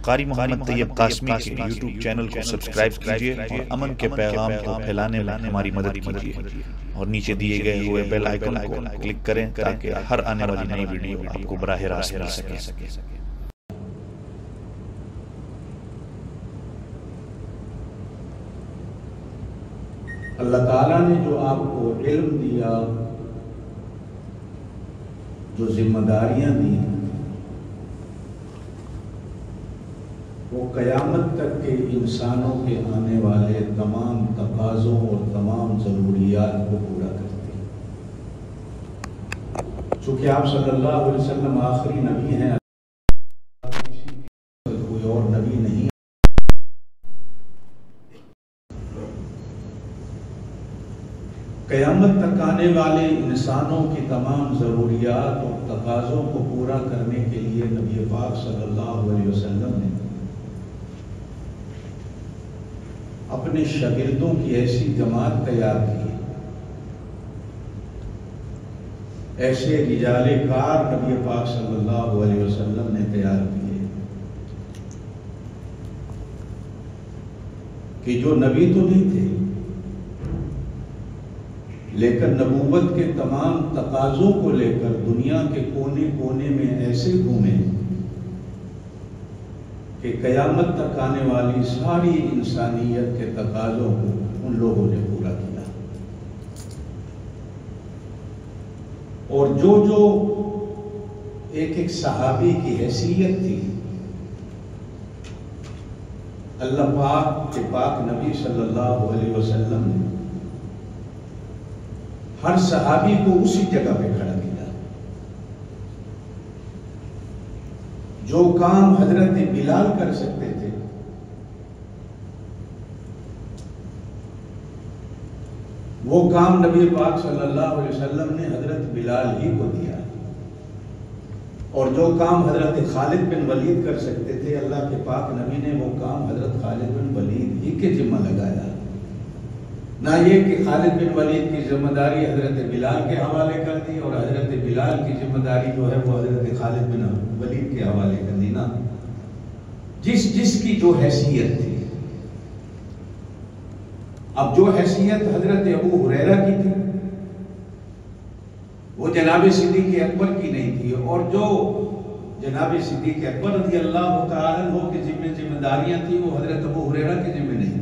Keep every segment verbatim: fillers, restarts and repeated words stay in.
قاری محمد طیب قاسمی کے YouTube channel کو سبسکرائب کیجئے اور امن کے پیغام کو پھیلانے میں ہماری مدد کیجئے اور نیچے دیے گئے ہوئے بیل آئیکن کو کلک کریں تاکہ ہر آنے والی نئی ویڈیو آپ کو براہ راست مل سکے۔ اللہ تعالیٰ نے جو آپ کو علم دیا، جو ذمہ داریاں دی، وہ قیامت تک کے انسانوں کے آنے والے تمام تقاضوں اور تمام ضروریات کو پورا کرتے ہیں۔ چونکہ آپ صلی اللہ علیہ وسلم آخری نبی ہیں، کوئی اور نبی نہیں۔ قیامت تک آنے والے انسانوں کی تمام ضروریات اور تقاضوں کو پورا کرنے کے لیے نبی پاک صلی اللہ علیہ وسلم نے اپنے شاگردوں کی ایسی جماعت تیار کی، ایسے رجال کار نبی پاک صلی اللہ علیہ وسلم نے تیار کیے کہ جو نبی تو نہیں تھے لیکن نبوت کے تمام تقاضوں کو لے کر دنیا کے کونے کونے میں ایسے گھومے کہ قیامت تک آنے والی ساری انسانیت کے تقاضوں کو ان لوگوں نے پورا کیا۔ اور جو جو ایک ایک صحابی کی حیثیت تھی، اللہ پاک کے پاک نبی صلی اللہ علیہ وسلم نے ہر صحابی کو اسی جگہ پہ کھڑا کیا۔ جو کام حضرت بلال کر سکتے تھے وہ کام نبی پاک صلی اللہ علیہ وسلم نے حضرت بلال ہی کو دیا، اور جو کام حضرت خالد بن ولید کر سکتے تھے اللہ کے پاک نبی نے وہ کام حضرت خالد بن ولید ہی کے ذمہ لگایا۔ نہ یہ کہ خالد بن ولید کی ذمہ داری حضرت بلال کے حوالے کر دی اور حضرت بلال کی ذمہ داری جو ہے وہ حضرت خالد بن ولید کے حوالے کر دی، نہ جس جس کی جو حیثیت تھی۔ اب جو حیثیت حضرت ابو ہریرہ کی تھی وہ جناب صدیق اکبر کی نہیں تھی، اور جو جناب صدیق اکبر رضی اللہ تعالیٰ عنہ کے ذمہ ذمہ داریاں تھیں وہ حضرت ابو ہریرہ کے ذمہ نہیں تھی۔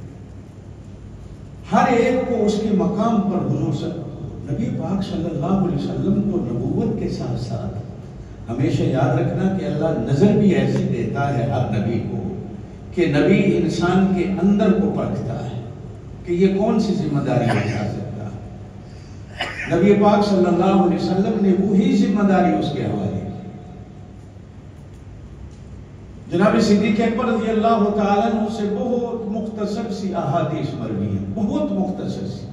ہر ایک کو اس کے مقام پر حضور صلی نبی پاک صلی اللہ علیہ وسلم کو نبوت کے ساتھ ساتھ ہمیشہ یاد رکھنا کہ اللہ نظر بھی ایسی دیتا ہے ہر نبی کو کہ نبی انسان کے اندر کو پرکھتا ہے کہ یہ کون سی ذمہ داری اٹھا سکتا ہے۔ نبی پاک صلی اللہ علیہ وسلم نے وہی ذمہ داری اس کے حوالے کی۔ جناب صدیق اکبر رضی اللہ تعالیٰ عنہ سے بہت مختصر سی احادیث مروی ہیں، بہت مختصر سی،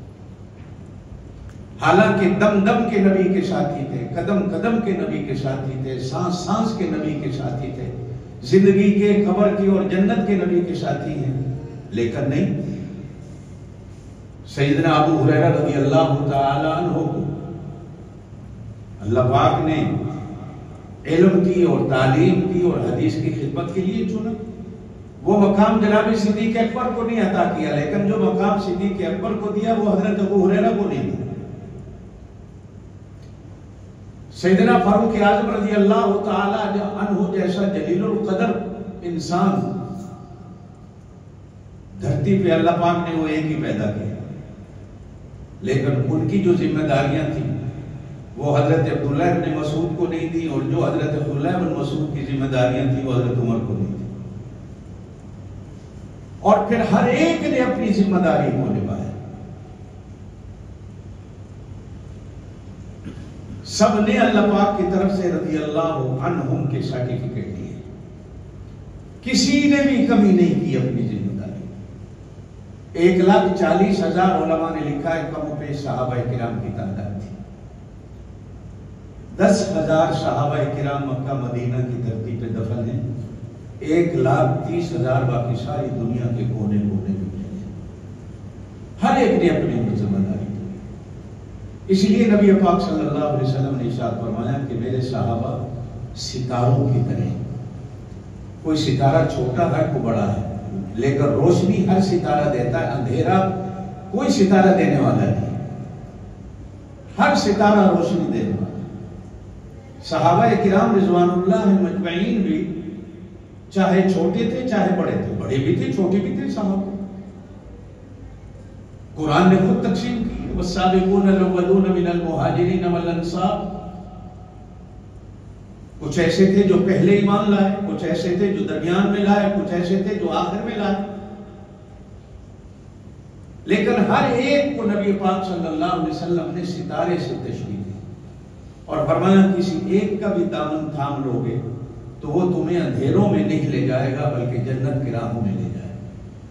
حالانکہ دم دم کے نبی کے ساتھی تھے، قدم قدم کے نبی کے ساتھی تھے، سانس سانس کے نبی کے ساتھی تھے، زندگی کے قبر کی اور جنت کے نبی کے ساتھی ہیں، لیکن نہیں، سیدنا ابو ہریرہ رضی اللہ تعالیٰ عنہ کو اللہ پاک نے علم کی اور تعلیم کی اور حدیث کی خدمت کے لیے چنا۔ وہ مقام جناب صدیق اکبر کو نہیں عطا کیا، لیکن جو مقام صدیق اکبر کو دیا وہ حضرت ابو ہریرہ کو نہیں دیا۔ سیدنا فاروق اعظم رضی اللہ تعالی عنہ جیسا جلیل القدر انسان دھرتی پہ اللہ پاک نے وہ ایک ہی پیدا کیا، لیکن ان کی جو ذمہ داریاں تھیں وہ حضرت عبداللہ ابن مسعود کو نہیں دی، اور جو حضرت عبداللہ ابن مسعود کی ذمہ داریاں تھیں وہ حضرت عمر کو نہیں دی، اور پھر ہر ایک نے اپنی ذمہ داری کو نبھایا۔ سب نے اللہ پاک کی طرف سے رضی اللہ عنہم کے سرٹیفکیٹ دیے، کسی نے بھی کمی نہیں کی اپنی ذمہ داری۔ ایک لاکھ چالیس ہزار علماء نے لکھا ہے کم و بیش صحابہ کرام کی تعداد تھی، دس ہزار صحابہ کرام مکہ مدینہ کی دھرتی پہ دفن ہیں، ایک لاکھ تیس ہزار باقی ساری دنیا کے کونے کونے میں ہیں۔ ہر ایک نے اپنی ذمہ داری دی۔ اس لیے نبی پاک صلی اللہ علیہ وسلم نے ارشاد فرمایا کہ میرے صحابہ ستاروں کی طرح، کوئی ستارہ چھوٹا ہے کوئی بڑا ہے، لیکن روشنی ہر ستارہ دیتا ہے، اندھیرا کوئی ستارہ دینے والا نہیں، ہر ستارہ روشنی دینے والا۔ صحابہ کرام رضوان اللہ مجمعین بھی چاہے چھوٹے تھے چاہے بڑے تھے، بڑے بھی تھے چھوٹے بھی تھے صحابہ، قرآن نے خود تقسیم کی، والسابقون الاولون من المہاجرین والانصار، کچھ ایسے تھے جو پہلے ایمان لائے، کچھ ایسے تھے جو درمیان میں لائے، کچھ ایسے تھے جو آخر میں لائے، لیکن ہر ایک کو نبی پاک صلی اللہ علیہ وسلم نے ستارے سے تشبیہ دی اور فرمایا کسی ایک کا بھی دامن تھام لوگے تو وہ تمہیں اندھیروں میں نہیں لے جائے گا بلکہ جنت کی راہوں میں لے جائے گا۔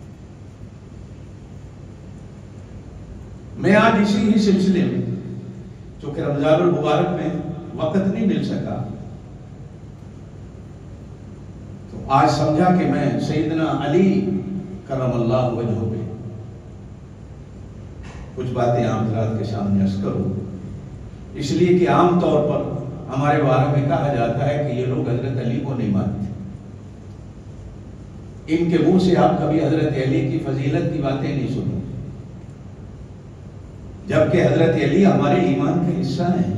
میں آج اسی ہی سلسلے میں، چونکہ رمضان المبارک میں وقت نہیں مل سکا، تو آج سمجھا کہ میں سیدنا علی کرم اللہ وجہہ پہ کچھ باتیں عام حضرات کے سامنے عرض کروں، اس لیے کہ عام طور پر ہمارے بارے میں کہا جاتا ہے کہ یہ لوگ حضرت علی کو نہیں مانتے، ان کے منہ سے آپ کبھی حضرت علی کی فضیلت کی باتیں نہیں سنو، جبکہ حضرت علی ہمارے ایمان کا حصہ ہیں۔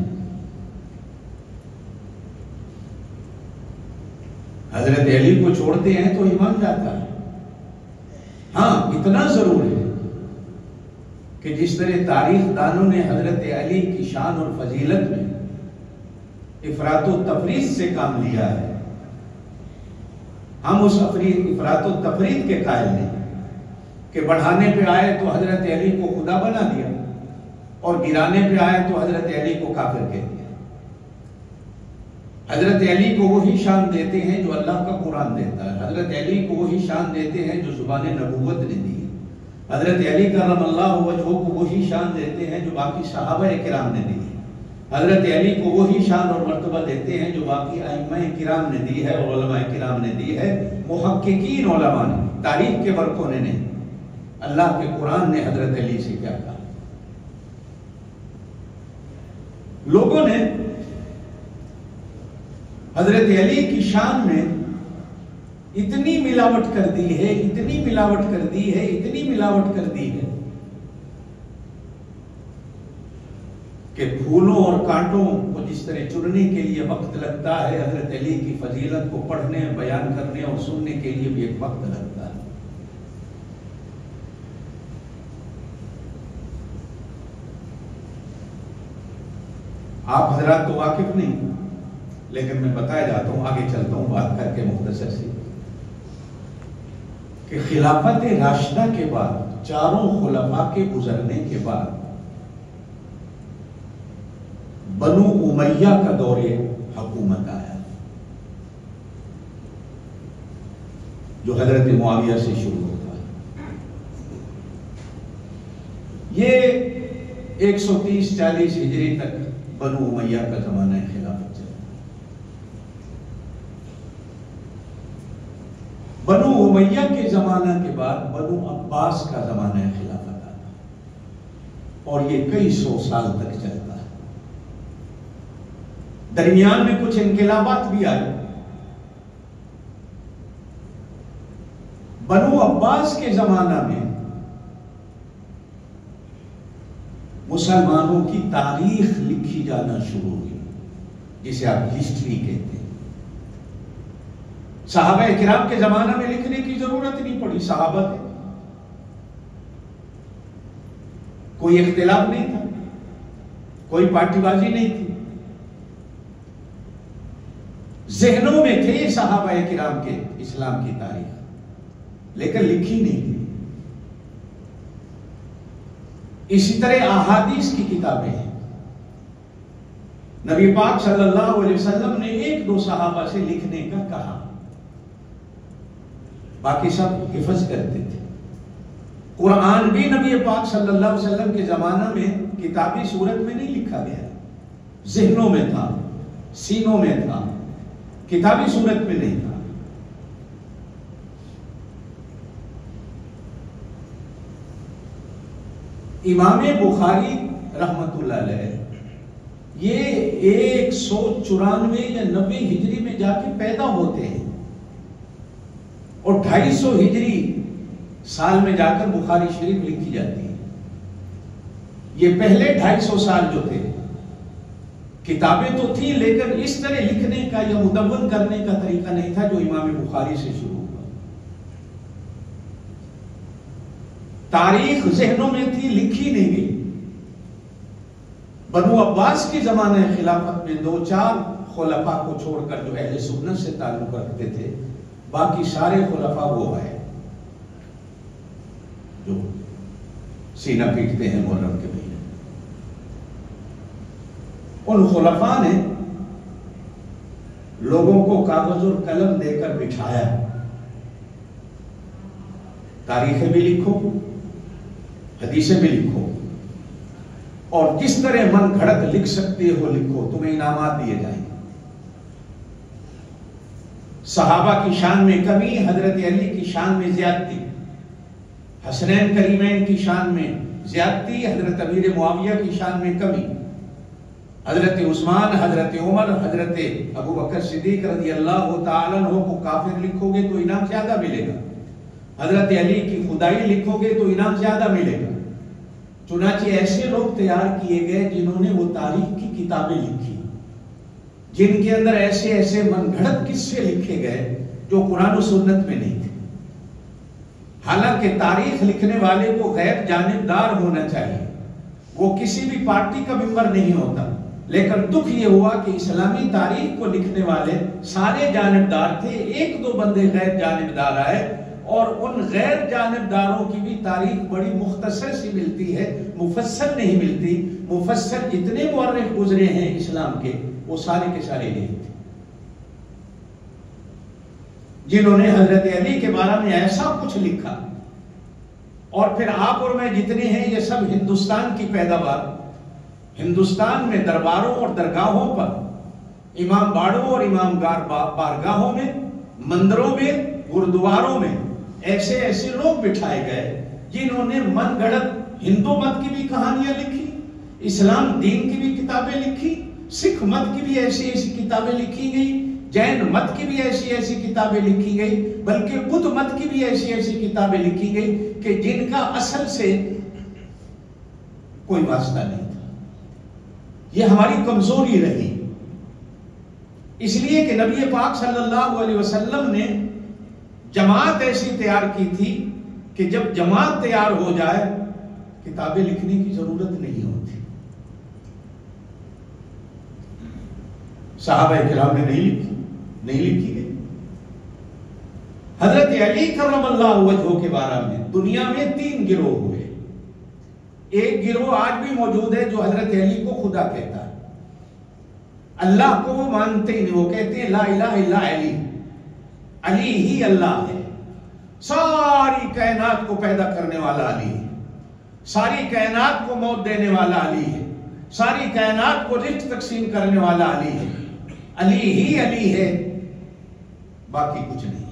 حضرت علی کو چھوڑتے ہیں تو ایمان جاتا ہے۔ ہاں اتنا ضرور ہے کہ جس طرح تاریخ دانوں نے حضرت علی کی شان اور فضیلت میں افراط و تفریط سے کام لیا ہے، ہم اس افراط و تفریط کے قائل نہیں کہ بڑھانے پہ آئے تو حضرت علی کو خدا بنا دیا اور گرانے پہ آئے تو حضرت علی کو کافر کہہ دیا۔ حضرت علی کو وہی شان دیتے ہیں جو اللہ کا قرآن دیتا ہے، حضرت علی کو وہی شان دیتے ہیں جو زبان نبوت نے دی ہے، حضرت علی کرم اللہ وجہہ کو وہی شان دیتے ہیں جو باقی صحابہ کرام نے دی ہے، حضرت علی کو وہی شان اور مرتبہ دیتے ہیں جو باقی ائمہ کرام نے دی ہے اور علماء کرام نے دی ہے، محققین علماء نے، تاریخ کے ورقوں نے نہیں۔ اللہ کے قرآن نے حضرت علی سے کیا کہا؟ لوگوں نے حضرت علی کی شان میں اتنی ملاوٹ کر دی ہے، اتنی ملاوٹ کر دی ہے، اتنی ملاوٹ کر دی ہے کہ پھولوں اور کانٹوں کو جس طرح چننے کے لیے وقت لگتا ہے، حضرت علی کی فضیلت کو پڑھنے، بیان کرنے اور سننے کے لیے بھی ایک وقت لگتا ہے۔ آپ حضرات تو واقف نہیں، لیکن میں بتایا جاتا ہوں، آگے چلتا ہوں بات کر کے مختصر سی، کہ خلافت راشدہ کے بعد، چاروں خلفاء کے گزرنے کے بعد بنو امیہ کا دور حکومت آیا جو حضرت معاویہ سے شروع ہوتا ہے۔ یہ ایک سو تیس چالیس ہجری تک بنو امیہ کا زمانہ خلافت چلا۔ بنو امیہ کے زمانہ کے بعد بنو عباس کا زمانہ خلافت آتا اور یہ کئی سو سال تک چلتا ہے۔ درمیان میں کچھ انقلابات بھی آئے۔ بنو عباس کے زمانہ میں مسلمانوں کی تاریخ لکھی جانا شروع ہوئی، جسے آپ ہسٹری کہتے ہیں۔ صحابہ کرام کے زمانہ میں لکھنے کی ضرورت نہیں پڑی، صحابہ تھے، کوئی اختلاف نہیں تھا، کوئی پارٹی بازی نہیں تھی، ذہنوں میں تھے صحابہ کرام کے اسلام کی تاریخ، لیکن لکھی نہیں تھی۔ اسی طرح احادیث کی کتابیں ہیں، نبی پاک صلی اللہ علیہ وسلم نے ایک دو صحابہ سے لکھنے کا کہا، باقی سب حفظ کرتے تھے۔ قرآن بھی نبی پاک صلی اللہ علیہ وسلم کے زمانہ میں کتابی صورت میں نہیں لکھا گیا، ذہنوں میں تھا، سینوں میں تھا، کتابی صورت میں نہیں تھا۔ امام بخاری رحمت اللہ علیہ یہ ایک سو چورانوے یا نبے ہجری میں جا کے پیدا ہوتے ہیں، اور ڈھائی سو ہجری سال میں جا کر بخاری شریف لکھی جاتی ہے. یہ پہلے ڈھائی سو سال جو تھے کتابیں تو تھیں لیکن اس طرح لکھنے کا یا مدون کرنے کا طریقہ نہیں تھا جو امام بخاری سے شروع ہوا. تاریخ ذہنوں میں تھی، لکھی نہیں گئی. بنو عباس کے زمانے خلافت میں دو چار خلفاء کو چھوڑ کر جو اہل سنت سے تعلق رکھتے تھے، باقی سارے خلفاء وہ آئے جو سینہ پیٹتے ہیں محرم کے مہینے. ان خلفاء نے لوگوں کو کاغذ اور قلم دے کر بٹھایا، تاریخیں بھی لکھو، حدیثیں بھی لکھو، اور جس طرح من گھڑت لکھ سکتے ہو لکھو، تمہیں انعامات دیے جائیں گے. صحابہ کی شان میں کمی، حضرت علی کی شان میں زیادتی، حسنین کریمین کی شان میں زیادتی، حضرت امیر معاویہ کی شان میں کمی، حضرت عثمان، حضرت عمر، حضرت ابو بکر صدیق رضی اللہ تعالیٰ عنہ کو کافر لکھو گے تو انعام زیادہ ملے گا، حضرت علی کی خدائی لکھو گے تو انعام زیادہ ملے گا. چنانچہ ایسے لوگ تیار کیے گئے جنہوں نے وہ تاریخ کی کتابیں لکھی، جن کے اندر ایسے ایسے من گھڑت قصے لکھے گئے جو قرآن و سنت میں نہیں تھے. حالانکہ تاریخ لکھنے والے کو غیر جانبدار ہونا چاہیے، وہ کسی بھی پارٹی کا ممبر نہیں ہوتا، لیکن دکھ یہ ہوا کہ اسلامی تاریخ کو لکھنے والے سارے جانبدار تھے، ایک دو بندے غیر جانبدار آئے، اور ان غیر جانبداروں کی بھی تاریخ بڑی مختصر سی ملتی ہے، مفصل نہیں ملتی. مفصل جتنے مورخ گزرے ہیں اسلام کے وہ سارے کے سارے یہی تھے جنہوں نے حضرت علی کے بارے میں ایسا کچھ لکھا. اور پھر آپ اور میں جتنے ہیں یہ سب ہندوستان کی پیداوار. ہندوستان میں درباروں اور درگاہوں پر، امام باڑوں اور امام بارگاہوں میں، مندروں میں، گردواروں میں ایسے ایسے لوگ بٹھائے گئے جنہوں نے من گھڑت ہندو مت کی بھی کہانیاں لکھی، اسلام دین کی بھی کتابیں لکھی، سکھ مت کی بھی ایسی ایسی کتابیں لکھی گئی، جین مت کی بھی ایسی ایسی کتابیں لکھی گئی، بلکہ بدھ مت کی بھی ایسی ایسی کتابیں لکھی گئی کہ جن کا اصل سے کوئی واسطہ نہیں تھا. یہ ہماری کمزوری رہی، اس لیے کہ نبی پاک صلی اللہ علیہ وسلم نے جماعت ایسی تیار کی تھی کہ جب جماعت تیار ہو جائے کتابیں لکھنے کی ضرورت نہیں ہوتی. صحابہ کرام نے نہیں لکھی، نہیں لکھی گئی. حضرت علی کرم اللہ وجہہ کے بارے میں دنیا میں تین گروہ ہوئے. ایک گروہ آج بھی موجود ہے جو حضرت علی کو خدا کہتا ہے، اللہ کو وہ مانتے ہی نہیں، وہ کہتے ہیں لا الہ الا علی، علی ہی اللہ ہے، ساری کائنات کو پیدا کرنے والا علی ہے، ساری کائنات کو موت دینے والا علی ہے، ساری کائنات کو رزق تقسیم کرنے والا علی ہے، علی ہی علی ہے، باقی کچھ نہیں.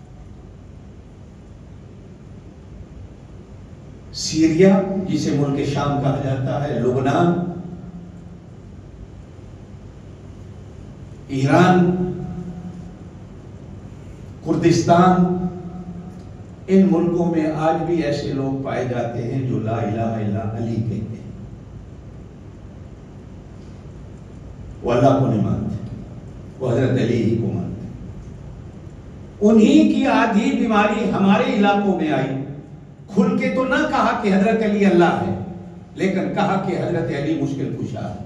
سیریا جسے ملک شام کہا جاتا ہے، لبنان، ایران، کردستان، ان ملکوں میں آج بھی ایسے لوگ پائے جاتے ہیں جو لا الہ الا علی کہتے ہیں. وہ اللہ کو نہیں مانتے، وہ حضرت علی ہی کو مانتے. انہی کی آدھی بیماری ہمارے علاقوں میں آئی. کھل کے تو نہ کہا کہ حضرت علی اللہ ہے، لیکن کہا کہ حضرت علی مشکل کشا ہے،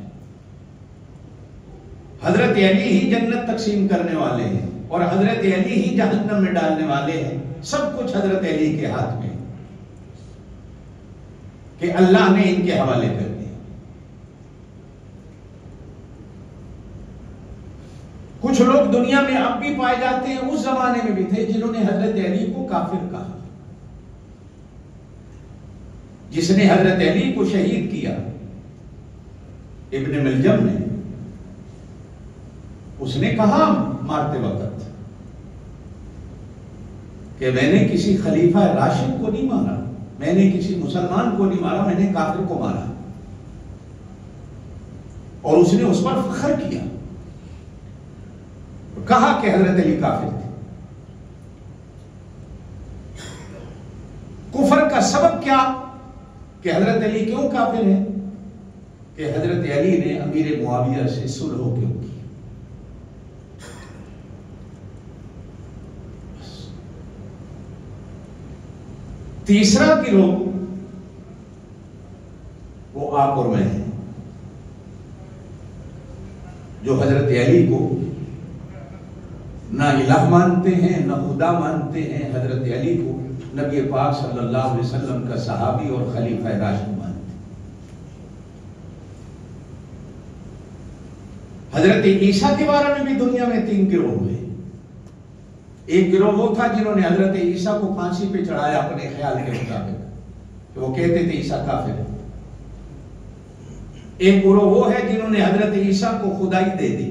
حضرت علی ہی جنت تقسیم کرنے والے ہیں اور حضرت علی ہی جہنم میں ڈالنے والے ہیں. سب کچھ حضرت علی کے ہاتھ میں کہ اللہ نے ان کے حوالے کر دیا. کچھ لوگ دنیا میں اب بھی پائے جاتے ہیں، اس زمانے میں بھی تھے جنہوں نے حضرت علی کو کافر کہا. جس نے حضرت علی کو شہید کیا، ابن ملجم نے، اس نے کہا مارتے وقت کہ میں نے کسی خلیفہ راشد کو نہیں مارا، میں نے کسی مسلمان کو نہیں مارا، میں نے کافر کو مارا. اور اس نے اس پر فخر کیا، کہا کہ حضرت علی کافر تھے. سبب کیا کہ حضرت علی کیوں کافر ہیں؟ کہ حضرت علی نے امیر معاویہ سے صلح کیوں کی. تیسرا گروہ وہ آپ اور میں ہیں جو حضرت علی کو نہ الہ مانتے ہیں نہ خدا مانتے ہیں، حضرت علی کو نبی پاک صلی اللہ علیہ وسلم کا صحابی اور خلیفہ راشد مانتے ہیں. حضرت عیسیٰ کے بارے میں بھی دنیا میں تین گروہ ہوئے. ایک گروہ وہ تھا جنہوں نے حضرت عیسیٰ کو پھانسی پہ چڑھایا اپنے خیال کے مطابق، وہ کہتے تھے عیسیٰ کافر ہے. ایک گروہ وہ ہے جنہوں نے حضرت عیسیٰ کو خدائی دے دی،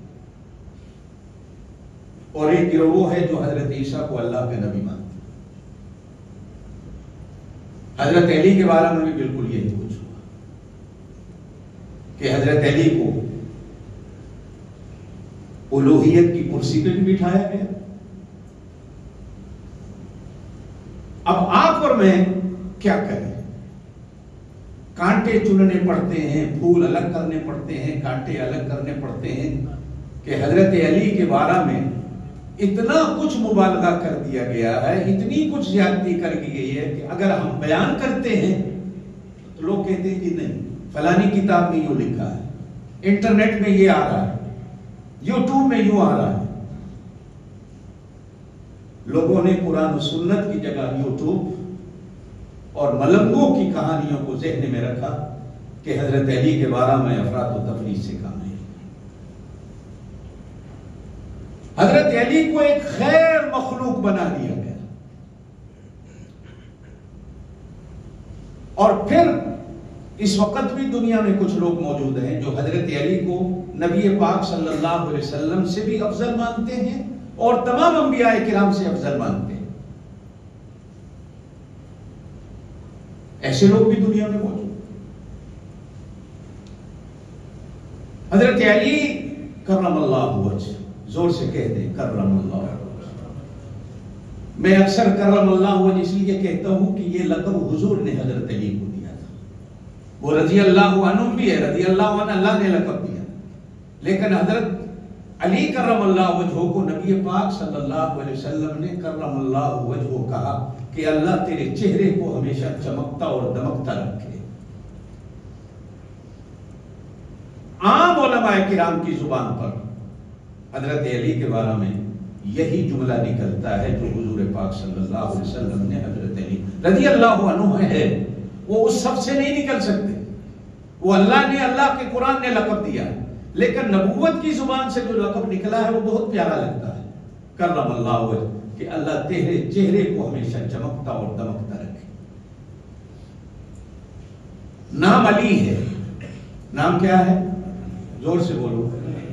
اور ایک گروہ وہ ہے جو حضرت عیسیٰ کو اللہ کے نبی مانتے. حضرت علی کے بارے میں بھی بالکل یہی کچھ ہوا کہ حضرت علی کو الوہیت کی کرسی پہ بھی بٹھایا گیا. اب آپ اور میں کیا کریں؟ کانٹے چننے پڑتے ہیں، پھول الگ کرنے پڑتے ہیں، کانٹے الگ کرنے پڑتے ہیں کہ حضرت علی کے بارے میں اتنا کچھ مبالغہ کر دیا گیا ہے، اتنی کچھ زیادتی کر دی گئی ہے کہ اگر ہم بیان کرتے ہیں تو لوگ کہتے ہیں کہ نہیں فلانی کتاب میں یوں لکھا ہے، انٹرنیٹ میں یہ آ رہا ہے، یوٹیوب میں یوں آ رہا ہے. لوگوں نے قرآن و سنت کی جگہ یوٹیوب اور ملنگوں کی کہانیوں کو ذہن میں رکھا کہ حضرت علی کے بارے میں افراد و تفریح سے کام ہے. حضرت علی کو ایک خیر مخلوق بنا دیا گیا. اور پھر اس وقت بھی دنیا میں کچھ لوگ موجود ہیں جو حضرت علی کو نبی پاک صلی اللہ علیہ وسلم سے بھی افضل مانتے ہیں اور تمام انبیاء کرام سے افضل مانتے ہیں. ایسے لوگ بھی دنیا میں موجود. حضرت علی کرم اللہ وجہ، زور سے کہتے ہیں کرم اللہ. میں اکثر کرم اللہ وجہ اس لیے کہتا ہوں کہ یہ لقب حضور نے حضرت علی کو دیا تھا. وہ رضی اللہ عنہ بھی ہے، رضی اللہ عنہ اللہ نے لقب دیا، لیکن حضرت علی کرم اللہ وجہہ کو نبی پاک صلی اللہ علیہ وسلم نے کرم اللہ وجہہ کہا کہ اللہ تیرے چہرے کو ہمیشہ چمکتا اور دمکتا رکھے. عام علماء کرام کی زبان پر حضرت علی کے بارے میں یہی جملہ نکلتا ہے جو حضور پاک صلی اللہ علیہ وسلم نے حضرت علی رضی اللہ عنہ ہے، وہ اس سب سے نہیں نکل سکتے. وہ اللہ نے، اللہ کے قرآن نے لقب دیا ہے، لیکن نبوت کی زبان سے جو لقب نکلا ہے وہ بہت پیارا لگتا ہے. کرم اللہ وجہ، کہ اللہ تیرے چہرے کو ہمیشہ چمکتا اور دمکتا رکھے. نام علی ہے. نام کیا ہے؟ زور سے بولو.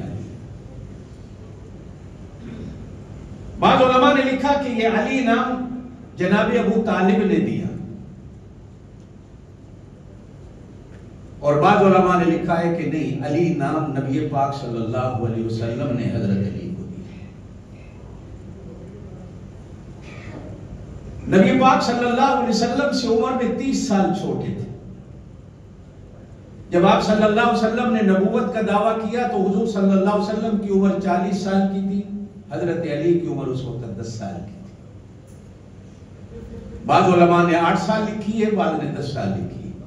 بعض علماء نے لکھا کہ یہ علی نام جناب ابو طالب نے دیا، اور بعض علماء نے لکھا ہے کہ نہیں، علی نام نبی پاک صلی اللہ علیہ وسلم نے حضرت علی کو دیا. نبی پاک صلی اللہ علیہ وسلم سے عمر میں تیس سال چھوٹے تھے. جب آپ صلی اللہ علیہ وسلم نے نبوت کا دعویٰ کیا تو حضور صلی اللہ علیہ وسلم کی عمر چالیس سال کی تھی، حضرت علی کی عمر اس وقت دس سال کی تھی. بعض علماء نے آٹھ سال لکھی ہے، بعض نے دس سال لکھی ہے.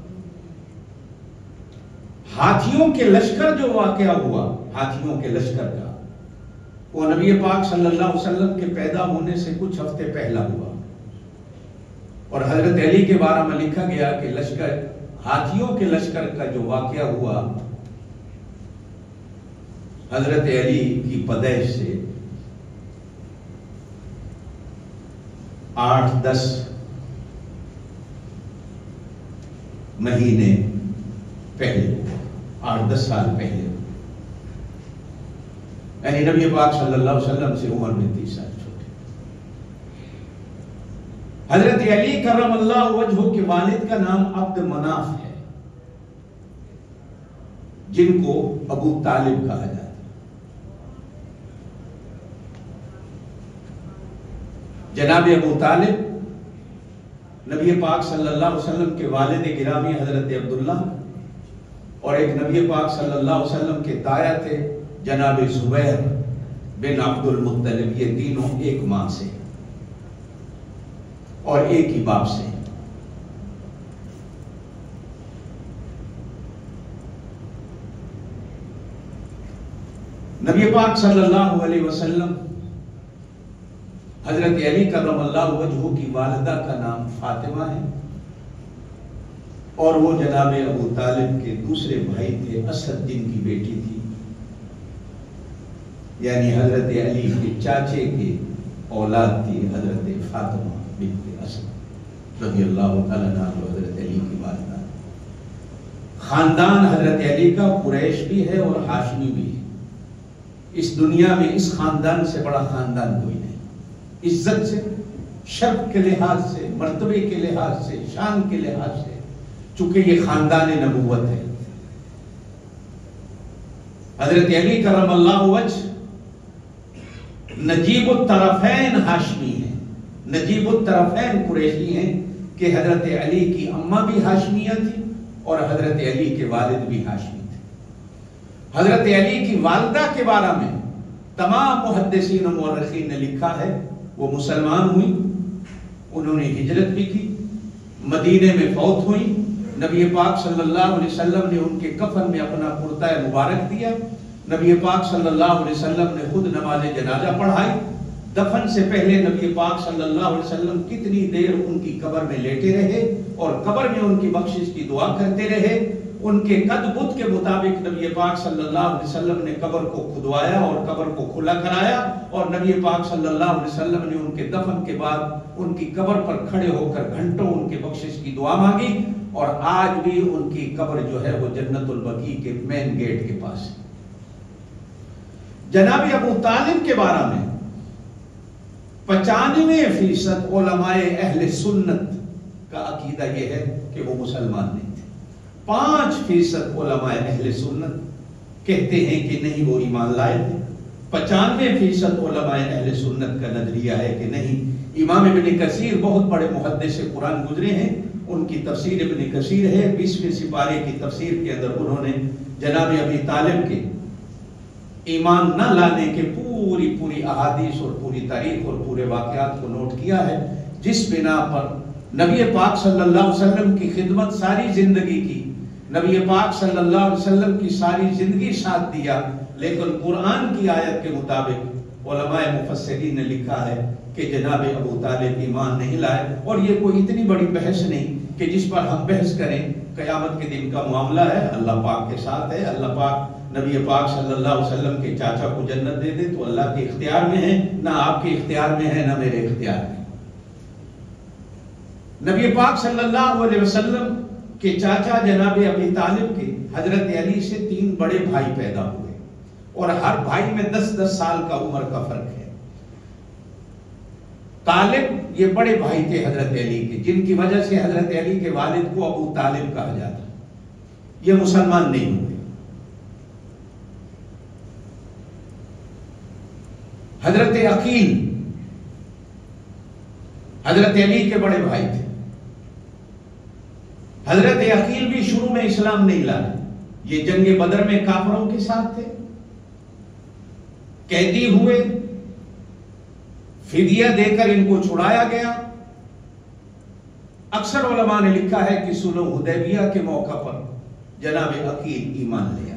ہاتھیوں کے لشکر جو واقعہ ہوا، ہاتھیوں کے لشکر کا، وہ نبی پاک صلی اللہ علیہ وسلم کے پیدا ہونے سے کچھ ہفتے پہلا ہوا. اور حضرت علی کے بارے میں لکھا گیا کہ لشکر، ہاتھیوں کے لشکر کا جو واقعہ ہوا حضرت علی کی پیدائش سے آٹھ دس مہینے پہلے ہوا، آٹھ دس سال پہلے ہوا. یعنی نبی پاک صلی اللہ علیہ وسلم سے عمر میں تیس سال چھوٹے. حضرت علی کرم اللہ وجہہ کے والد کا نام عبد مناف ہے، جن کو ابو طالب کہا جاتا ہے. جناب ابو طالب نبی پاک صلی اللہ علیہ وسلم کے والد گرامی حضرت عبداللہ اور ایک نبی پاک صلی اللہ علیہ وسلم کے دایا تھے جناب زبیر بن عبد المطلب. یہ تینوں ایک ماں سے اور ایک ہی باپ سے. نبی پاک صلی اللہ علیہ وسلم حضرت علی کرم اللہ وجہہ کی والدہ کا نام فاطمہ ہے اور وہ جناب ابو طالب کے دوسرے بھائی تھے اسد جن کی بیٹی تھی، یعنی حضرت علی کے چاچے کی اولاد تھی حضرت فاطمہ بنت اسد رضی اللہ تعالیٰ عنہ. حضرت علی کی والدہ. خاندان حضرت علی کا قریش بھی ہے اور ہاشمی بھی ہے. اس دنیا میں اس خاندان سے بڑا خاندان کوئی نہیں، عزت سے، شرف کے لحاظ سے، مرتبے کے لحاظ سے، شان کے لحاظ سے، چونکہ یہ خاندان نبوت ہے. حضرت علی کرم اللہ وجہ نجیب الطرفین ہاشمی ہیں، نجیب الطرفین قریشی ہیں کہ حضرت علی کی اماں بھی ہاشمیہ تھی اور حضرت علی کے والد بھی ہاشمی تھے. حضرت علی کی والدہ کے بارے میں تمام محدثین و مورخین نے لکھا ہے وہ مسلمان ہوئی، انہوں نے ہجرت بھی کی، مدینے میں فوت ہوئی. نبی پاک صلی اللہ علیہ وسلم نے ان کے کفن میں اپنا کرتا مبارک دیا. نبی پاک صلی اللہ علیہ وسلم نے خود نماز جنازہ پڑھائی. دفن سے پہلے نبی پاک صلی اللہ علیہ وسلم کتنی دیر ان کی قبر میں لیٹے رہے اور قبر میں ان کی بخشش کی دعا کرتے رہے. ان کے قد بت کے مطابق نبی پاک صلی اللہ علیہ وسلم نے قبر کو کھدوایا اور قبر کو کھلا کرایا اور نبی پاک صلی اللہ علیہ وسلم نے ان کے دفن کے بعد ان کی قبر پر کھڑے ہو کر گھنٹوں ان کے بخشش کی دعا مانگی. اور آج بھی ان کی قبر جو ہے وہ جنت البقیع کے مین گیٹ کے پاس ہے. جناب ابو طالب کے بارے میں پچانوے فیصد علماء اہل سنت کا عقیدہ یہ ہے کہ وہ مسلمان نہیں تھے. پانچ فیصد علماء اہل سنت کہتے ہیں کہ نہیں وہ ایمان لائے تھے. پچانوے فیصد علماء اہل سنت کا نظریہ ہے کہ نہیں. امام ابن کثیر بہت بڑے محدث قرآن گزرے ہیں، ان کی تفسیر ابن کثیر ہے. بیسویں سپارے کی تفسیر کے اندر انہوں نے جناب ابی طالب کے ایمان نہ لانے کے پوری پوری احادیث اور پوری تاریخ اور پورے واقعات کو نوٹ کیا ہے، جس بنا پر نبی پاک صلی اللہ علیہ وسلم کی خدمت ساری زندگی کی، نبی پاک صلی اللہ علیہ وسلم کی ساری زندگی ساتھ دیا، لیکن قرآن کی آیت کے مطابق علماء مفسرین نے لکھا ہے کہ جناب ابو طالب ایمان نہیں لائے. اور یہ کوئی اتنی بڑی بحث نہیں کہ جس پر ہم بحث کریں. قیامت کے دن کا معاملہ ہے، اللہ پاک کے ساتھ ہے. اللہ پاک نبی پاک صلی اللہ علیہ وسلم کے چاچا کو جنت دے دے تو اللہ کے اختیار میں ہے، نہ آپ کے اختیار میں ہے نہ میرے اختیار میں. نبی پاک صلی اللہ علیہ وسلم کے چاچا جناب ابی طالب کے حضرت علی سے تین بڑے بھائی پیدا ہوئے اور ہر بھائی میں دس دس سال کا عمر کا فرق ہے. طالب یہ بڑے بھائی تھے حضرت علی کے، جن کی وجہ سے حضرت علی کے والد کو ابو طالب کہا جاتا. یہ مسلمان نہیں ہوئے. حضرت عقیل حضرت علی کے بڑے بھائی تھے. حضرت عقیل بھی شروع میں اسلام نہیں لائے. یہ جنگ بدر میں کافروں کے ساتھ تھے، قیدی ہوئے، فدیہ دے کر ان کو چھڑایا گیا. اکثر علماء نے لکھا ہے کہ صلح حدیبیہ کے موقع پر جناب عقیل ایمان لیا.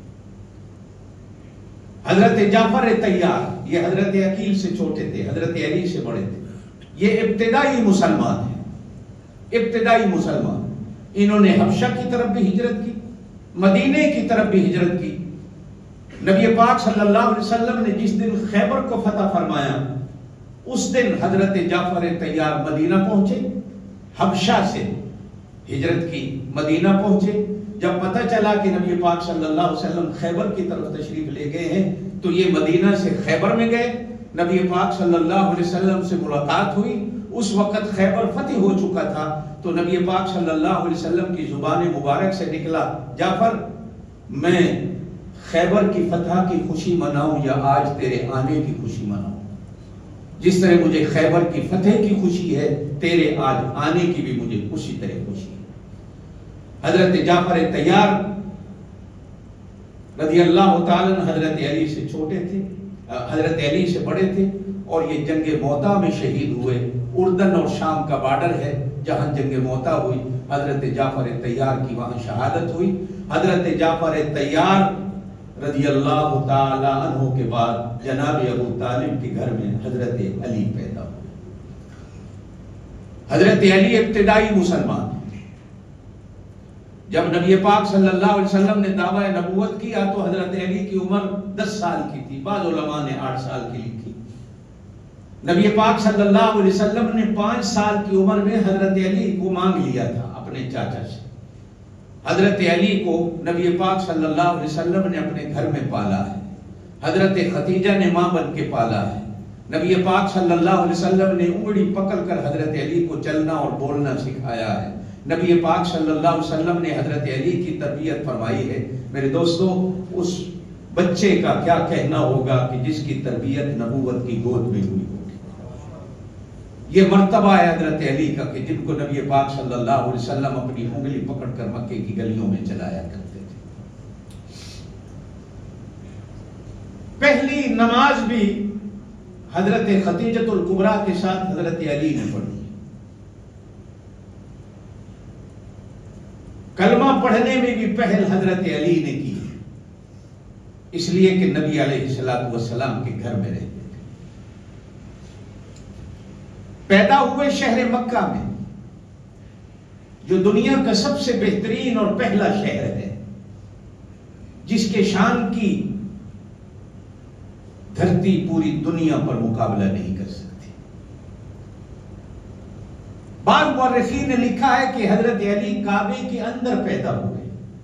حضرت جعفر طیار یہ حضرت عقیل سے چھوٹے تھے، حضرت علی سے بڑے تھے. یہ ابتدائی مسلمان ہیں، ابتدائی مسلمان. انہوں نے حبشہ کی طرف بھی ہجرت کی، مدینے کی طرف بھی ہجرت کی. نبی پاک صلی اللہ علیہ وسلم نے جس دن خیبر کو فتح فرمایا اس دن حضرت جعفر طیار مدینہ پہنچے. حبشہ سے ہجرت کی، مدینہ پہنچے. جب پتہ چلا کہ نبی پاک صلی اللہ علیہ وسلم خیبر کی طرف تشریف لے گئے ہیں تو یہ مدینہ سے خیبر میں گئے. نبی پاک صلی اللہ علیہ وسلم سے ملاقات ہوئی. اس وقت خیبر فتح ہو چکا تھا تو نبی پاک صلی اللہ علیہ وسلم کی زبان مبارک سے نکلا، جعفر میں خیبر کی فتح کی خوشی مناؤں یا آج تیرے آنے کی خوشی مناؤں؟ جس طرح مجھے خیبر کی فتح کی خوشی ہے، تیرے آج آنے کی بھی مجھے اسی طرح خوشی ہے۔ حضرت جعفر طیار رضی اللہ تعالیٰ حضرت علی سے چھوٹے تھے، حضرت علی سے بڑے تھے، اور یہ جنگ موتا میں شہید ہوئے۔ اردن اور شام کا بارڈر ہے جہاں جنگ موتا ہوئی، حضرت جعفر طیار کی وہاں شہادت ہوئی۔ حضرت جعفر طیار رضی اللہ تعالی عنہ کے بعد جناب ابو طالب کے گھر میں حضرت علی پیدا ہوئے۔ حضرت علی ابتدائی مسلمان، جب نبی پاک صلی اللہ علیہ وسلم نے دعویٰ نبوت کیا تو حضرت علی کی عمر دس سال کی تھی، بعض علماء نے آٹھ سال کی لکھی۔ نبی پاک صلی اللہ علیہ وسلم نے پانچ سال کی عمر میں حضرت علی کو مانگ لیا تھا اپنے چاچا سے۔ حضرت علی کو نبی پاک صلی اللہ علیہ وسلم نے اپنے گھر میں پالا ہے، حضرت خدیجہ نے ماں بن کے پالا ہے۔ نبی پاک صلی اللہ علیہ وسلم نے انگلی پکڑ کر حضرت علی کو چلنا اور بولنا سکھایا ہے۔ نبی پاک صلی اللہ علیہ وسلم نے حضرت علی کی تربیت فرمائی ہے۔ میرے دوستو، اس بچے کا کیا کہنا ہوگا کہ جس کی تربیت نبوت کی گود میں ہوئی ہوگی۔ یہ مرتبہ ہے حضرت علی کا کہ جن کو نبی پاک صلی اللہ علیہ وسلم اپنی انگلی پکڑ کر مکے کی گلیوں میں چلایا کرتے تھے۔ پہلی نماز بھی حضرت خدیجۃ الکبریٰ کے ساتھ حضرت علی نے پڑھی۔ کلمہ پڑھنے میں بھی پہل حضرت علی نے کی ہے، اس لیے کہ نبی علیہ الصلوۃ والسلام کے گھر میں رہتے تھے۔ پیدا ہوئے شہر مکہ میں، جو دنیا کا سب سے بہترین اور پہلا شہر ہے، جس کے شان کی دھرتی پوری دنیا پر مقابلہ نہیں کر سکتی۔ بعض مورخین نے لکھا ہے کہ حضرت علی کعبے کے اندر پیدا ہوئے،